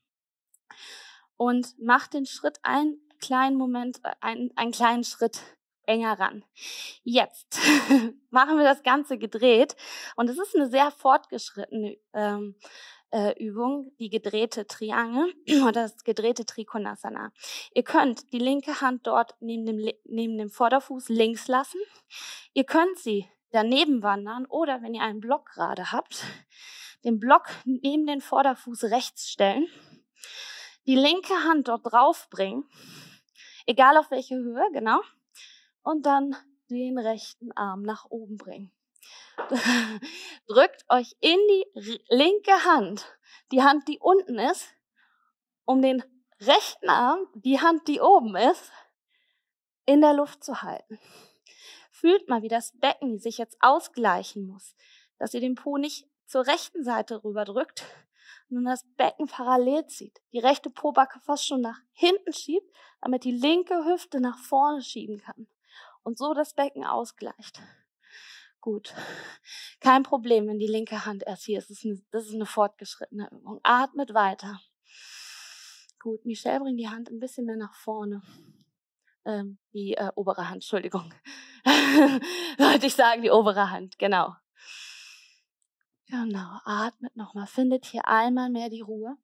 und macht den Schritt einen kleinen Moment, einen, einen kleinen Schritt enger ran. Jetzt machen wir das Ganze gedreht und es ist eine sehr fortgeschrittene ähm, äh, Übung, die gedrehte Triangel oder das gedrehte Trikonasana. Ihr könnt die linke Hand dort neben dem, neben dem Vorderfuß links lassen. Ihr könnt sie daneben wandern oder, wenn ihr einen Block gerade habt, den Block neben den Vorderfuß rechts stellen, die linke Hand dort drauf bringen, egal auf welche Höhe, genau, und dann den rechten Arm nach oben bringen. Drückt euch in die linke Hand, die Hand, die unten ist, um den rechten Arm, die Hand, die oben ist, in der Luft zu halten. Fühlt mal, wie das Becken sich jetzt ausgleichen muss, dass ihr den Po nicht zur rechten Seite rüber drückt, sondern das Becken parallel zieht. Die rechte Pobacke fast schon nach hinten schiebt, damit die linke Hüfte nach vorne schieben kann. Und so das Becken ausgleicht. Gut, kein Problem, wenn die linke Hand erst hier ist. Das ist eine, das ist eine fortgeschrittene Übung. Atmet weiter. Gut, Michelle, bring die Hand ein bisschen mehr nach vorne. Ähm, die äh, obere Hand, Entschuldigung. Sollte ich sagen, die obere Hand, genau. Genau, atmet nochmal. Findet hier einmal mehr die Ruhe.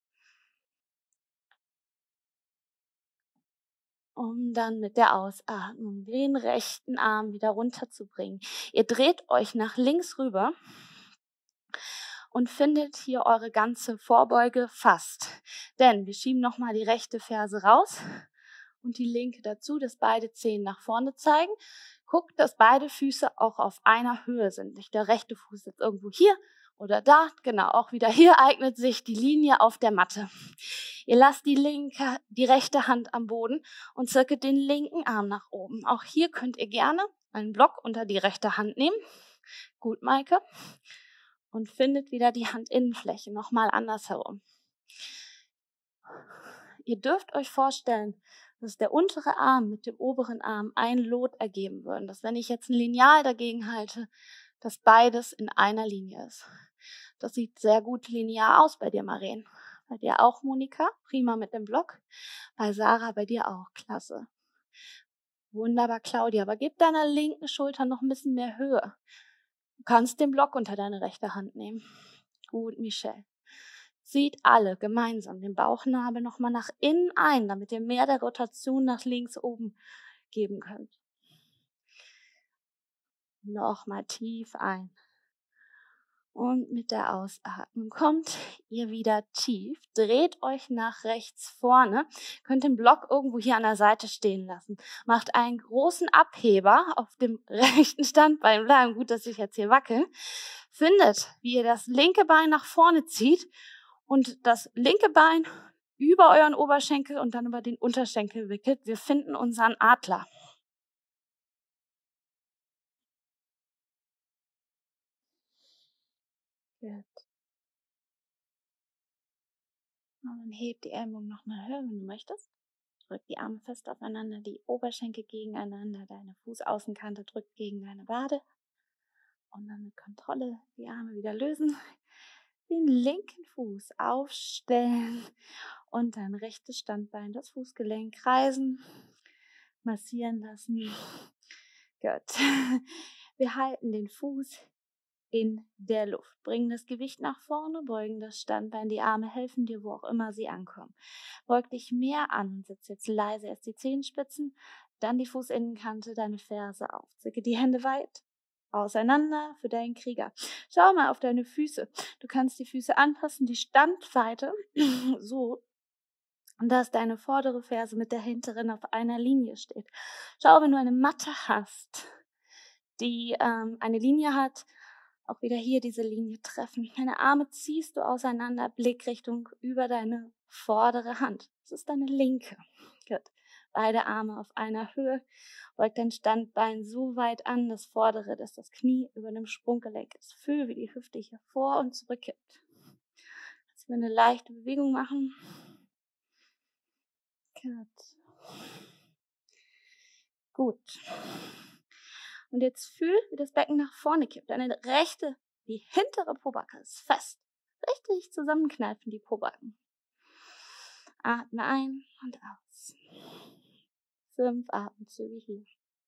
Um dann mit der Ausatmung den rechten Arm wieder runterzubringen. Ihr dreht euch nach links rüber und findet hier eure ganze Vorbeuge fast. Denn wir schieben nochmal die rechte Ferse raus und die linke dazu, dass beide Zehen nach vorne zeigen. Guckt, dass beide Füße auch auf einer Höhe sind. Nicht der rechte Fuß jetzt irgendwo hier oder da. Genau, auch wieder hier eignet sich die Linie auf der Matte. Ihr lasst die linke, die rechte Hand am Boden und zirkelt den linken Arm nach oben. Auch hier könnt ihr gerne einen Block unter die rechte Hand nehmen. Gut, Maike. Und findet wieder die Handinnenfläche, nochmal andersherum. Ihr dürft euch vorstellen, dass der untere Arm mit dem oberen Arm ein Lot ergeben würden. Dass wenn ich jetzt ein Lineal dagegen halte, dass beides in einer Linie ist. Das sieht sehr gut linear aus bei dir, Maren. Bei dir auch, Monika, prima mit dem Block. Bei Sarah, bei dir auch, klasse. Wunderbar, Claudia, aber gib deiner linken Schulter noch ein bisschen mehr Höhe. Du kannst den Block unter deine rechte Hand nehmen. Gut, Michelle. Zieht alle gemeinsam den Bauchnabel nochmal nach innen ein, damit ihr mehr der Rotation nach links oben geben könnt. Nochmal tief ein. Und mit der Ausatmung kommt ihr wieder tief, dreht euch nach rechts vorne, könnt den Block irgendwo hier an der Seite stehen lassen. Macht einen großen Abheber auf dem rechten Standbein, bleiben gut, dass ich jetzt hier wackel. Findet, wie ihr das linke Bein nach vorne zieht und das linke Bein über euren Oberschenkel und dann über den Unterschenkel wickelt. Wir finden unseren Adler. Gut. Und dann hebt die Ellbogen nochmal höher, wenn du möchtest. Drück die Arme fest aufeinander, die Oberschenkel gegeneinander, deine Fußaußenkante drückt gegen deine Wade. Und dann mit Kontrolle die Arme wieder lösen. Den linken Fuß aufstellen und dein rechtes Standbein, das Fußgelenk kreisen, massieren lassen. Gut. Wir halten den Fuß in der Luft. Bringen das Gewicht nach vorne, beugen das Standbein, die Arme helfen dir, wo auch immer sie ankommen. Beug dich mehr an und sitz jetzt leise erst die Zehenspitzen, dann die Fußinnenkante, deine Ferse auf. Zicke die Hände weit auseinander für deinen Krieger. Schau mal auf deine Füße. Du kannst die Füße anpassen, die Standweite so, dass deine vordere Ferse mit der hinteren auf einer Linie steht. Schau, wenn du eine Matte hast, die ähm, eine Linie hat, auch wieder hier diese Linie treffen. Deine Arme ziehst du auseinander, Blickrichtung über deine vordere Hand. Das ist deine linke. Gut. Beide Arme auf einer Höhe. Beug dein Standbein so weit an, das vordere, dass das Knie über dem Sprunggelenk ist. Fühl, wie die Hüfte hier vor und zurück kippt. Jetzt wir eine leichte Bewegung machen. Gut. Gut. Und jetzt fühl, wie das Becken nach vorne kippt. Deine rechte, die hintere Pobacke ist fest. Richtig zusammenkneifen die Pobacken. Atme ein und aus. Fünf Atemzüge hier.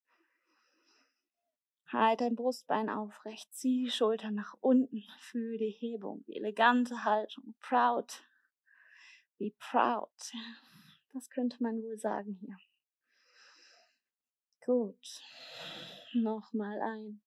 Halt dein Brustbein aufrecht. Zieh die Schultern nach unten. Fühl die Hebung, die elegante Haltung. Proud. Be proud. Das könnte man wohl sagen hier. Gut. Nochmal ein.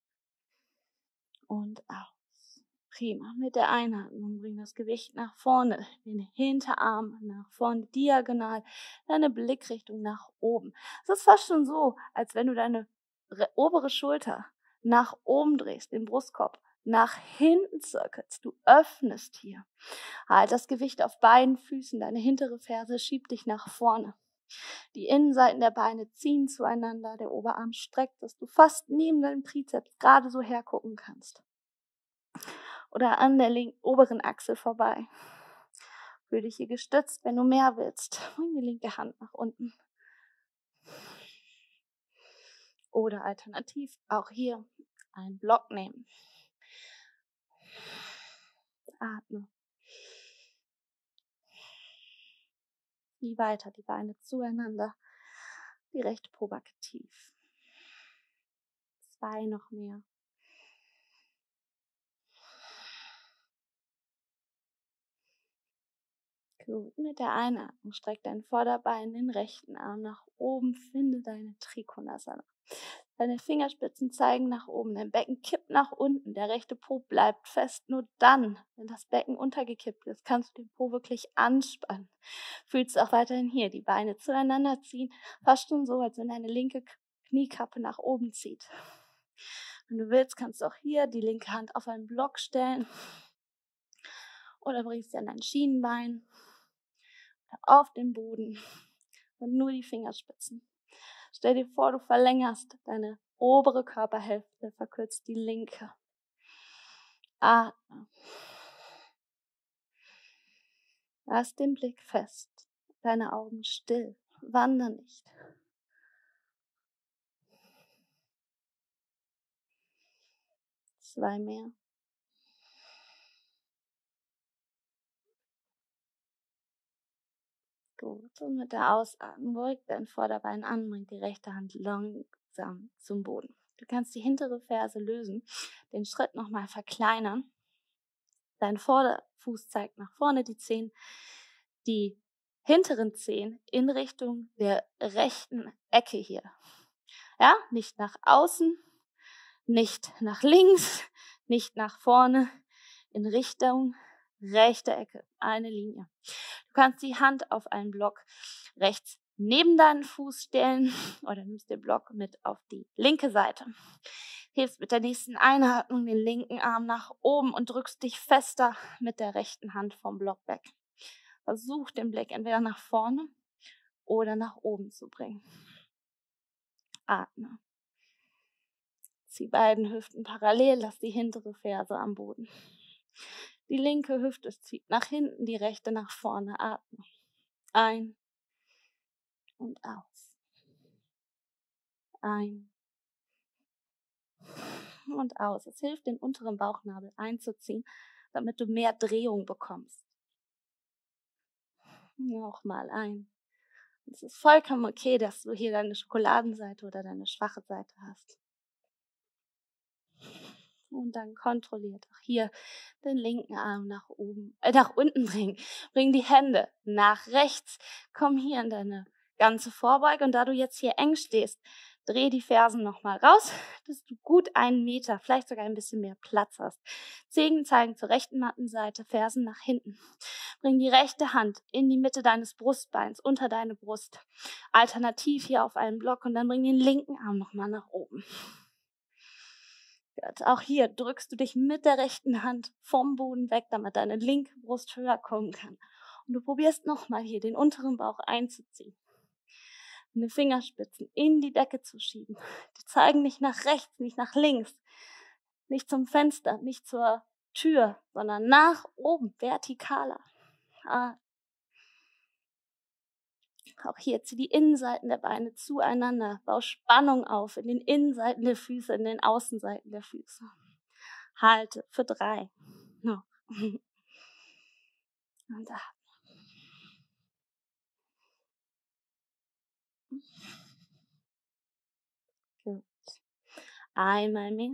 Und aus. Prima. Mit der Einatmung bring das Gewicht nach vorne, den Hinterarm nach vorne, diagonal, deine Blickrichtung nach oben. Es ist fast schon so, als wenn du deine obere Schulter nach oben drehst, den Brustkorb nach hinten zirkelst. Du öffnest hier. Halt das Gewicht auf beiden Füßen, deine hintere Ferse schiebt dich nach vorne. Die Innenseiten der Beine ziehen zueinander, der Oberarm streckt, dass du fast neben deinem Trizeps gerade so hergucken kannst. Oder an der linken, oberen Achsel vorbei. Fühl dich hier gestützt, wenn du mehr willst. Bring die linke Hand nach unten. Oder alternativ auch hier einen Block nehmen. Atme. Wie weiter, die Beine zueinander. Die rechte Pobacke tief. Zwei noch mehr. Gut, mit der Einatmung streck dein Vorderbein, den rechten Arm nach oben, finde deine Trikonasana. Deine Fingerspitzen zeigen nach oben, dein Becken kippt nach unten, der rechte Po bleibt fest. Nur dann, wenn das Becken untergekippt ist, kannst du den Po wirklich anspannen. Fühlst auch weiterhin hier die Beine zueinander ziehen, fast schon so, als wenn deine linke Kniekappe nach oben zieht. Wenn du willst, kannst du auch hier die linke Hand auf einen Block stellen oder bringst sie an dein Schienenbein oder auf den Boden und nur die Fingerspitzen. Stell dir vor, du verlängerst deine obere Körperhälfte, verkürzt die linke. Atme. Lass den Blick fest, deine Augen still, wander nicht. Zwei mehr. Gut, und mit der Ausatmung beug dein Vorderbein an, bring die rechte Hand langsam zum Boden. Du kannst die hintere Ferse lösen, den Schritt nochmal verkleinern. Dein Vorderfuß zeigt nach vorne, die Zehen, die hinteren Zehen in Richtung der rechten Ecke hier. Ja, nicht nach außen, nicht nach links, nicht nach vorne, in Richtung rechte Ecke, eine Linie. Du kannst die Hand auf einen Block rechts neben deinen Fuß stellen oder nimmst den Block mit auf die linke Seite. Hebst mit der nächsten Einatmung den linken Arm nach oben und drückst dich fester mit der rechten Hand vom Block weg. Versuch den Blick entweder nach vorne oder nach oben zu bringen. Atme. Zieh beiden Hüften parallel, lass die hintere Ferse am Boden. Die linke Hüfte zieht nach hinten, die rechte nach vorne. Atme. Ein und aus. Ein und aus. Es hilft, den unteren Bauchnabel einzuziehen, damit du mehr Drehung bekommst. Nochmal ein. Es ist vollkommen okay, dass du hier deine Schokoladenseite oder deine schwache Seite hast. Und dann kontrolliert auch hier den linken Arm nach oben, äh, nach unten bringen. Bring die Hände nach rechts. Komm hier in deine ganze Vorbeuge. Und da du jetzt hier eng stehst, dreh die Fersen nochmal raus, dass du gut einen Meter, vielleicht sogar ein bisschen mehr Platz hast. Zehen zeigen zur rechten Mattenseite, Fersen nach hinten. Bring die rechte Hand in die Mitte deines Brustbeins, unter deine Brust. Alternativ hier auf einen Block und dann bring den linken Arm nochmal nach oben. Auch hier drückst du dich mit der rechten Hand vom Boden weg, damit deine linke Brust höher kommen kann. Und du probierst nochmal hier den unteren Bauch einzuziehen. Und die Fingerspitzen in die Decke zu schieben. Die zeigen nicht nach rechts, nicht nach links, nicht zum Fenster, nicht zur Tür, sondern nach oben, vertikaler. Ah. Auch hier zieh die Innenseiten der Beine zueinander. Bau Spannung auf in den Innenseiten der Füße, in den Außenseiten der Füße. Halte für drei. Noch. Und da. Gut. Einmal mehr.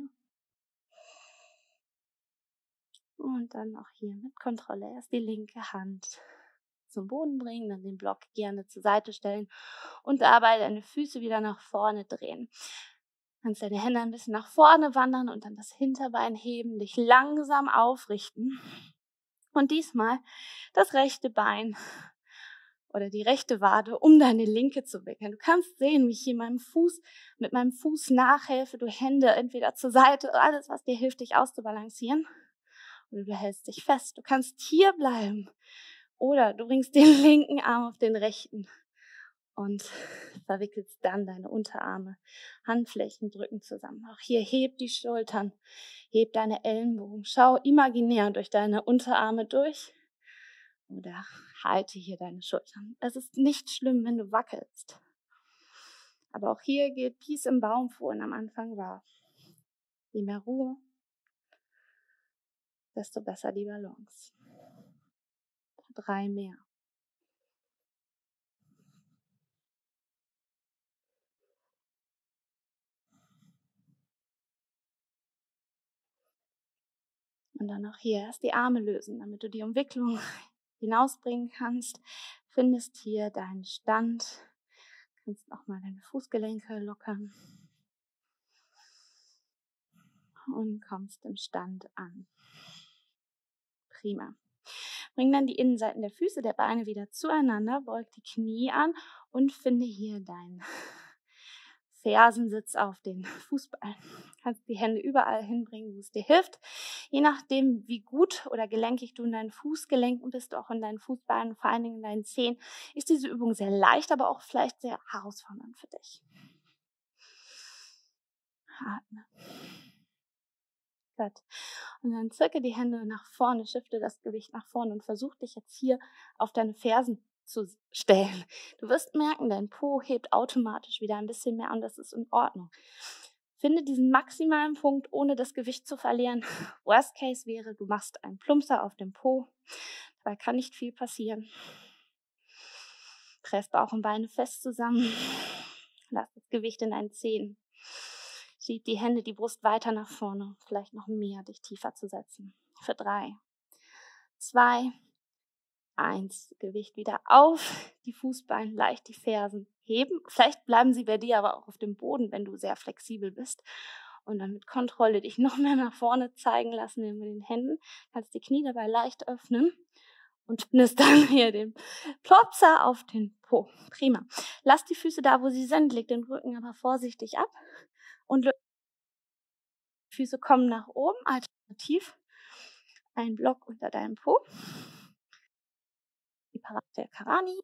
Und dann auch hier mit Kontrolle erst die linke Hand zum Boden bringen, dann den Block gerne zur Seite stellen und dabei deine Füße wieder nach vorne drehen. Du kannst deine Hände ein bisschen nach vorne wandern und dann das Hinterbein heben, dich langsam aufrichten. Und diesmal das rechte Bein oder die rechte Wade um deine linke zu wickeln. Du kannst sehen, wie ich hier meinem Fuß, mit meinem Fuß nachhelfe. Du Hände entweder zur Seite, alles, was dir hilft, dich auszubalancieren. Oder du hältst dich fest. Du kannst hier bleiben. Oder du bringst den linken Arm auf den rechten und verwickelst dann deine Unterarme. Handflächen drücken zusammen. Auch hier heb die Schultern, heb deine Ellenbogen. Schau imaginär durch deine Unterarme durch. Oder halte hier deine Schultern. Es ist nicht schlimm, wenn du wackelst. Aber auch hier gilt, wie es im Baum vorhin am Anfang war. Je mehr Ruhe, desto besser die Balance. Drei mehr. Und dann auch hier erst die Arme lösen, damit du die Umwicklung hinausbringen kannst. Findest hier deinen Stand. Kannst auch mal deine Fußgelenke lockern und kommst im Stand an. Prima. Bring dann die Innenseiten der Füße, der Beine wieder zueinander, beug die Knie an und finde hier deinen Fersensitz auf den Fußballen. Du kannst die Hände überall hinbringen, wo es dir hilft. Je nachdem, wie gut oder gelenkig du in deinen Fußgelenken bist, auch in deinen Fußballen, vor allen Dingen in deinen Zehen, ist diese Übung sehr leicht, aber auch vielleicht sehr herausfordernd für dich. Atme. Gut. Und dann zirke die Hände nach vorne, shifte das Gewicht nach vorne und versuch dich jetzt hier auf deine Fersen zu stellen. Du wirst merken, dein Po hebt automatisch wieder ein bisschen mehr und das ist in Ordnung. Finde diesen maximalen Punkt, ohne das Gewicht zu verlieren. Worst Case wäre, du machst einen Plumpser auf dem Po. Dabei kann nicht viel passieren. Press Bauch und Beine fest zusammen. Lass das Gewicht in deinen Zehen. Schieb die Hände, die Brust weiter nach vorne. Vielleicht noch mehr, dich tiefer zu setzen. Für drei, zwei, eins. Gewicht wieder auf. Die Fußbeine leicht die Fersen heben. Vielleicht bleiben sie bei dir aber auch auf dem Boden, wenn du sehr flexibel bist. Und dann mit Kontrolle dich noch mehr nach vorne zeigen lassen mit den Händen. Kannst die Knie dabei leicht öffnen. Und findest dann hier den Plopser auf den Po. Prima. Lass die Füße da, wo sie sind. Leg den Rücken aber vorsichtig ab. Und die Füße kommen nach oben. Alternativ ein Block unter deinem Po. Die Parate Karani.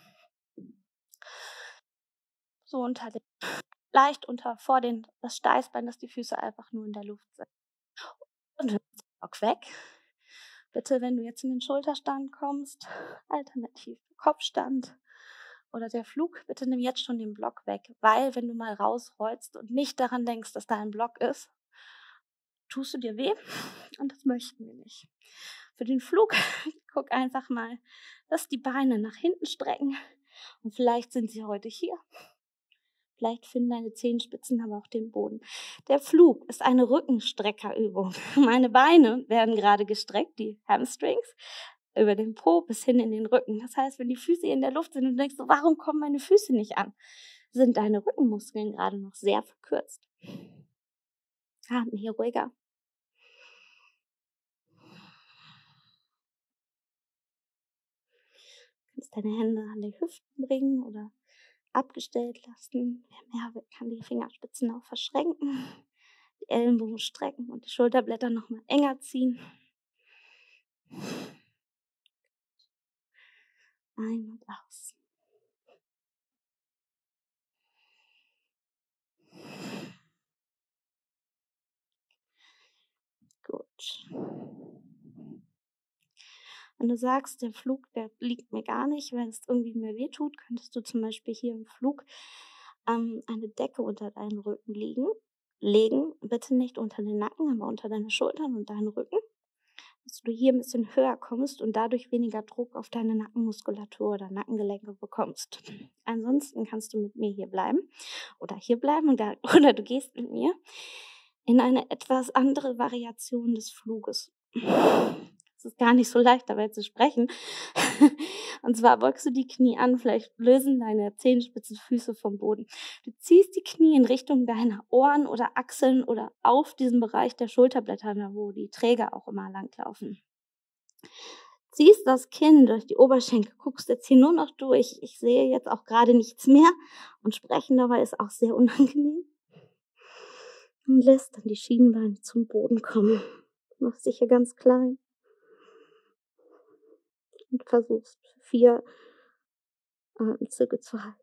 So unter den, leicht unter, vor den, das Steißbein, dass die Füße einfach nur in der Luft sind. Und den Block weg. Bitte, wenn du jetzt in den Schulterstand kommst, alternativ Kopfstand oder der Flug, bitte nimm jetzt schon den Block weg, weil wenn du mal rausrollst und nicht daran denkst, dass da ein Block ist, tust du dir weh und das möchten wir nicht. Für den Flug, guck einfach mal, dass die Beine nach hinten strecken und vielleicht sind sie heute hier. Vielleicht finden deine Zehenspitzen aber auch den Boden. Der Flug ist eine Rückenstreckerübung. Meine Beine werden gerade gestreckt, die Hamstrings, über den Po bis hin in den Rücken. Das heißt, wenn die Füße in der Luft sind und du denkst, so, warum kommen meine Füße nicht an, sind deine Rückenmuskeln gerade noch sehr verkürzt. Atme hier ruhiger. Du kannst deine Hände an die Hüften bringen oder abgestellt lassen. Wer mehr will, kann die Fingerspitzen auch verschränken, die Ellenbogen strecken und die Schulterblätter nochmal enger ziehen. Ein und aus. Gut. Wenn du sagst, der Flug, der liegt mir gar nicht, wenn es irgendwie mir wehtut, könntest du zum Beispiel hier im Flug ähm, eine Decke unter deinen Rücken liegen, legen. Bitte nicht unter den Nacken, aber unter deine Schultern und deinen Rücken, dass du hier ein bisschen höher kommst und dadurch weniger Druck auf deine Nackenmuskulatur oder Nackengelenke bekommst. Ansonsten kannst du mit mir hier bleiben oder hier bleiben oder, oder du gehst mit mir in eine etwas andere Variation des Fluges. Es ist gar nicht so leicht, dabei zu sprechen. Und zwar beugst du die Knie an, vielleicht lösen deine Zehenspitzen Füße vom Boden. Du ziehst die Knie in Richtung deiner Ohren oder Achseln oder auf diesen Bereich der Schulterblätter, wo die Träger auch immer langlaufen. Ziehst das Kinn durch die Oberschenkel, guckst jetzt hier nur noch durch. Ich sehe jetzt auch gerade nichts mehr und sprechen dabei ist auch sehr unangenehm. Und lässt dann die Schienbeine zum Boden kommen. Machst dich hier ganz klein. Und versuchst vier Atemzüge zu halten.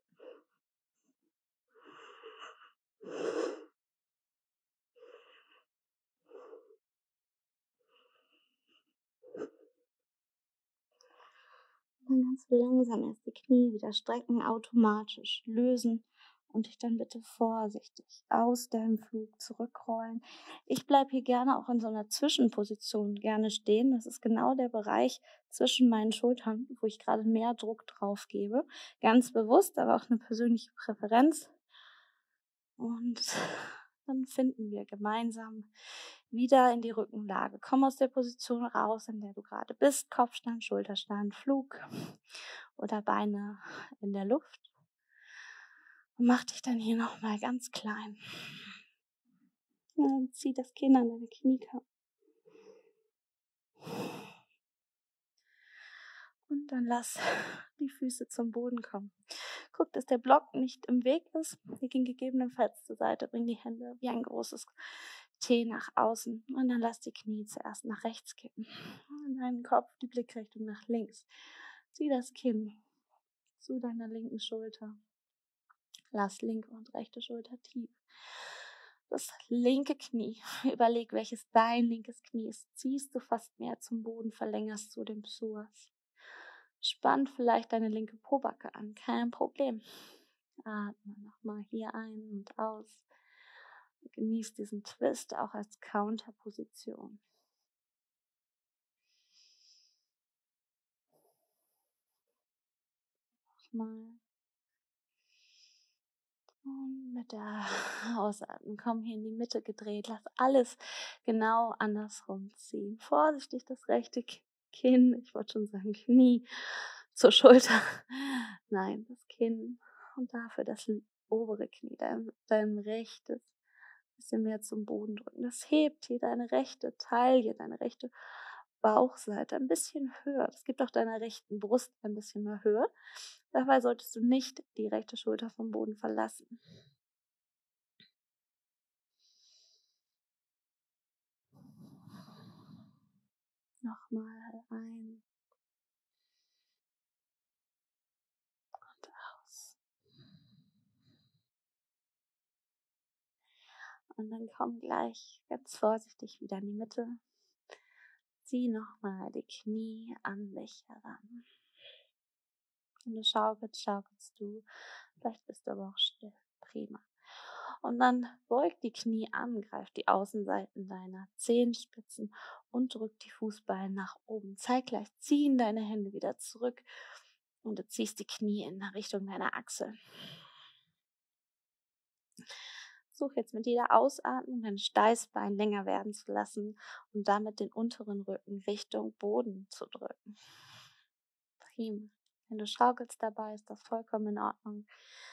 Und dann ganz langsam erst die Knie wieder strecken, automatisch lösen und dich dann bitte vorsichtig aus deinem Flug zurückrollen. Ich bleibe hier gerne auch in so einer Zwischenposition gerne stehen. Das ist genau der Bereich zwischen meinen Schultern, wo ich gerade mehr Druck drauf gebe. Ganz bewusst, aber auch eine persönliche Präferenz. Und dann finden wir gemeinsam wieder in die Rückenlage. Komm aus der Position raus, in der du gerade bist. Kopfstand, Schulterstand, Flug oder Beine in der Luft. Und mach dich dann hier nochmal ganz klein. Und zieh das Kinn an deine Kniekappe. Und dann lass die Füße zum Boden kommen. Guck, dass der Block nicht im Weg ist. Wir gehen gegebenenfalls zur Seite, bring die Hände wie ein großes T nach außen. Und dann lass die Knie zuerst nach rechts kippen. Und deinen Kopf, die Blickrichtung nach links. Zieh das Kinn zu deiner linken Schulter. Lass linke und rechte Schulter tief. Das linke Knie, überleg, welches dein linkes Knie ist. Ziehst du fast mehr zum Boden, verlängerst du den Psoas. Spann vielleicht deine linke Pobacke an, kein Problem. Atme nochmal hier ein und aus. Genieß diesen Twist auch als Counterposition. Nochmal. Und mit der Ausatmung komm hier in die Mitte gedreht. Lass alles genau andersrum ziehen. Vorsichtig das rechte Kinn, ich wollte schon sagen Knie, zur Schulter. Nein, das Kinn und dafür das obere Knie, dein, dein rechtes, ein bisschen mehr zum Boden drücken. Das hebt hier deine rechte Taille, deine rechte Bauchseite ein bisschen höher. Das gibt auch deiner rechten Brust ein bisschen mehr Höhe. Dabei solltest du nicht die rechte Schulter vom Boden verlassen. Nochmal ein und aus. Und dann komm gleich ganz vorsichtig wieder in die Mitte. Zieh nochmal die Knie an dich heran. Wenn du schaukelst, schaukelst du. Vielleicht bist du aber auch still. Prima. Und dann beug die Knie an, greif die Außenseiten deiner Zehenspitzen und drück die Fußballen nach oben. Zeitgleich ziehen deine Hände wieder zurück und du ziehst die Knie in Richtung deiner Achsel. Such jetzt mit jeder Ausatmung dein Steißbein länger werden zu lassen und damit den unteren Rücken Richtung Boden zu drücken. Prima. Wenn du schaukelst dabei, ist das vollkommen in Ordnung.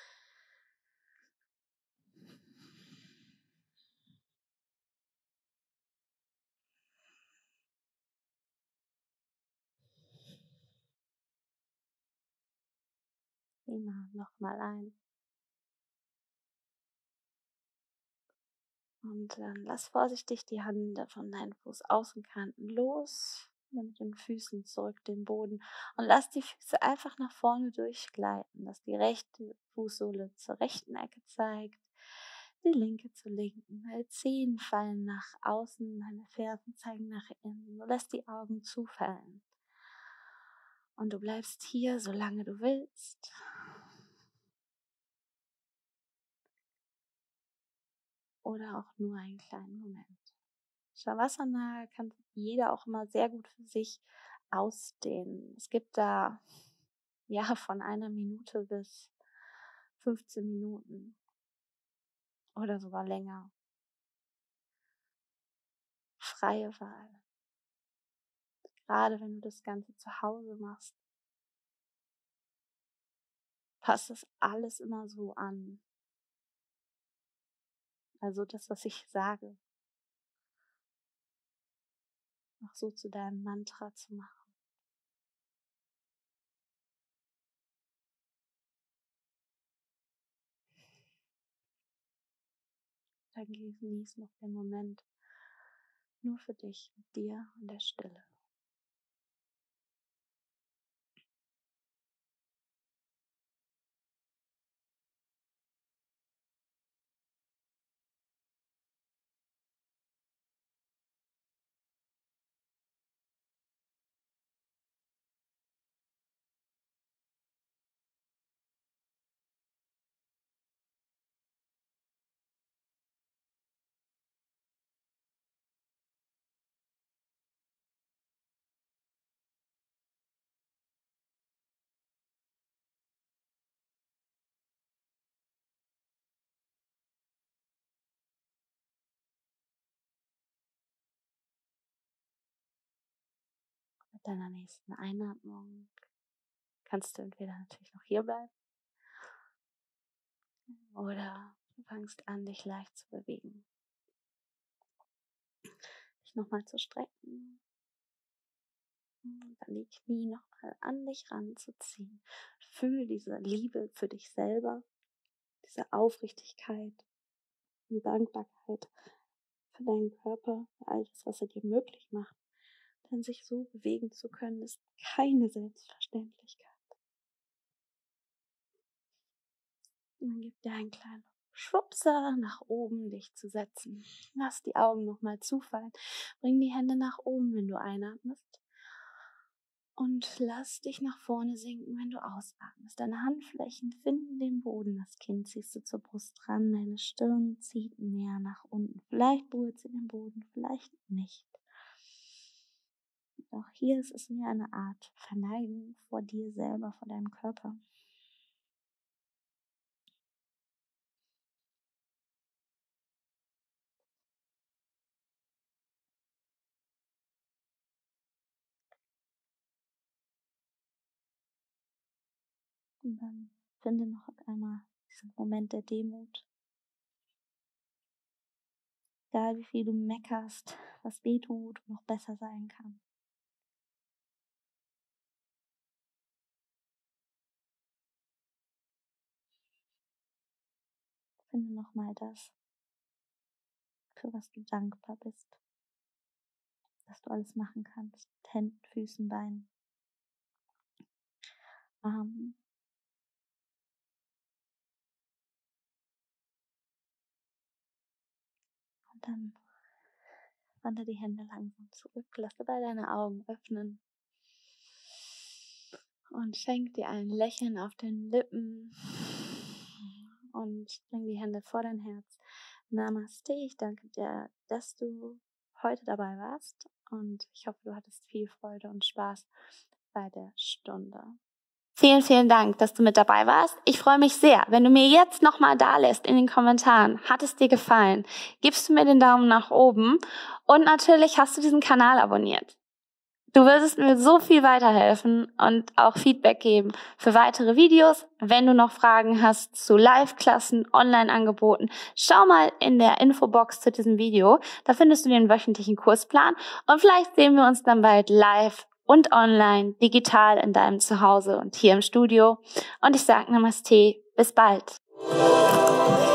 Prima. Nochmal ein. Und dann lass vorsichtig die Hände von deinen Fußaußenkanten los. Mit den Füßen zurück den Boden. Und lass die Füße einfach nach vorne durchgleiten, dass die rechte Fußsohle zur rechten Ecke zeigt, die linke zur linken. Deine Zehen fallen nach außen, deine Fersen zeigen nach innen. Du lässt die Augen zufallen. Und du bleibst hier, solange du willst. Oder auch nur einen kleinen Moment. Shavasana kann jeder auch immer sehr gut für sich ausdehnen. Es gibt da ja von einer Minute bis fünfzehn Minuten oder sogar länger. Freie Wahl. Gerade wenn du das Ganze zu Hause machst, passt das alles immer so an. Also das, was ich sage, auch so zu deinem Mantra zu machen. Dann genieß noch den Moment nur für dich, mit dir und der Stille. Mit deiner nächsten Einatmung kannst du entweder natürlich noch hier bleiben oder du fängst an, dich leicht zu bewegen. Dich nochmal zu strecken. Und dann die Knie nochmal an dich ranzuziehen. Fühl diese Liebe für dich selber, diese Aufrichtigkeit und Dankbarkeit für deinen Körper, für all das, was er dir möglich macht. Denn sich so bewegen zu können, ist keine Selbstverständlichkeit. Und dann gib dir einen kleinen Schwupser nach oben, dich zu setzen. Lass die Augen nochmal zufallen. Bring die Hände nach oben, wenn du einatmest. Und lass dich nach vorne sinken, wenn du ausatmest. Deine Handflächen finden den Boden. Das Kinn ziehst du zur Brust ran. Deine Stirn zieht näher nach unten. Vielleicht berührt sie den Boden, vielleicht nicht. Und auch hier ist es wie eine Art Verneigung vor dir selber, vor deinem Körper. Und dann finde noch einmal diesen Moment der Demut. Egal wie viel du meckerst, was weh tut und noch besser sein kann. Finde nochmal das, für was du dankbar bist. Dass du alles machen kannst. Mit Händen, Füßen, Beinen, Armen. Und dann wandere die Hände langsam zurück. Lass dabei deine Augen öffnen. Und schenk dir ein Lächeln auf den Lippen. Und bring die Hände vor dein Herz. Namaste. Ich danke dir, dass du heute dabei warst. Und ich hoffe, du hattest viel Freude und Spaß bei der Stunde. Vielen, vielen Dank, dass du mit dabei warst. Ich freue mich sehr, wenn du mir jetzt nochmal da lässt in den Kommentaren. Hat es dir gefallen? Gibst du mir den Daumen nach oben? Und natürlich hast du diesen Kanal abonniert. Du würdest mir so viel weiterhelfen und auch Feedback geben für weitere Videos. Wenn du noch Fragen hast zu Live-Klassen, Online-Angeboten, schau mal in der Infobox zu diesem Video. Da findest du den wöchentlichen Kursplan und vielleicht sehen wir uns dann bald live und online, digital in deinem Zuhause und hier im Studio. Und ich sage Namaste, bis bald.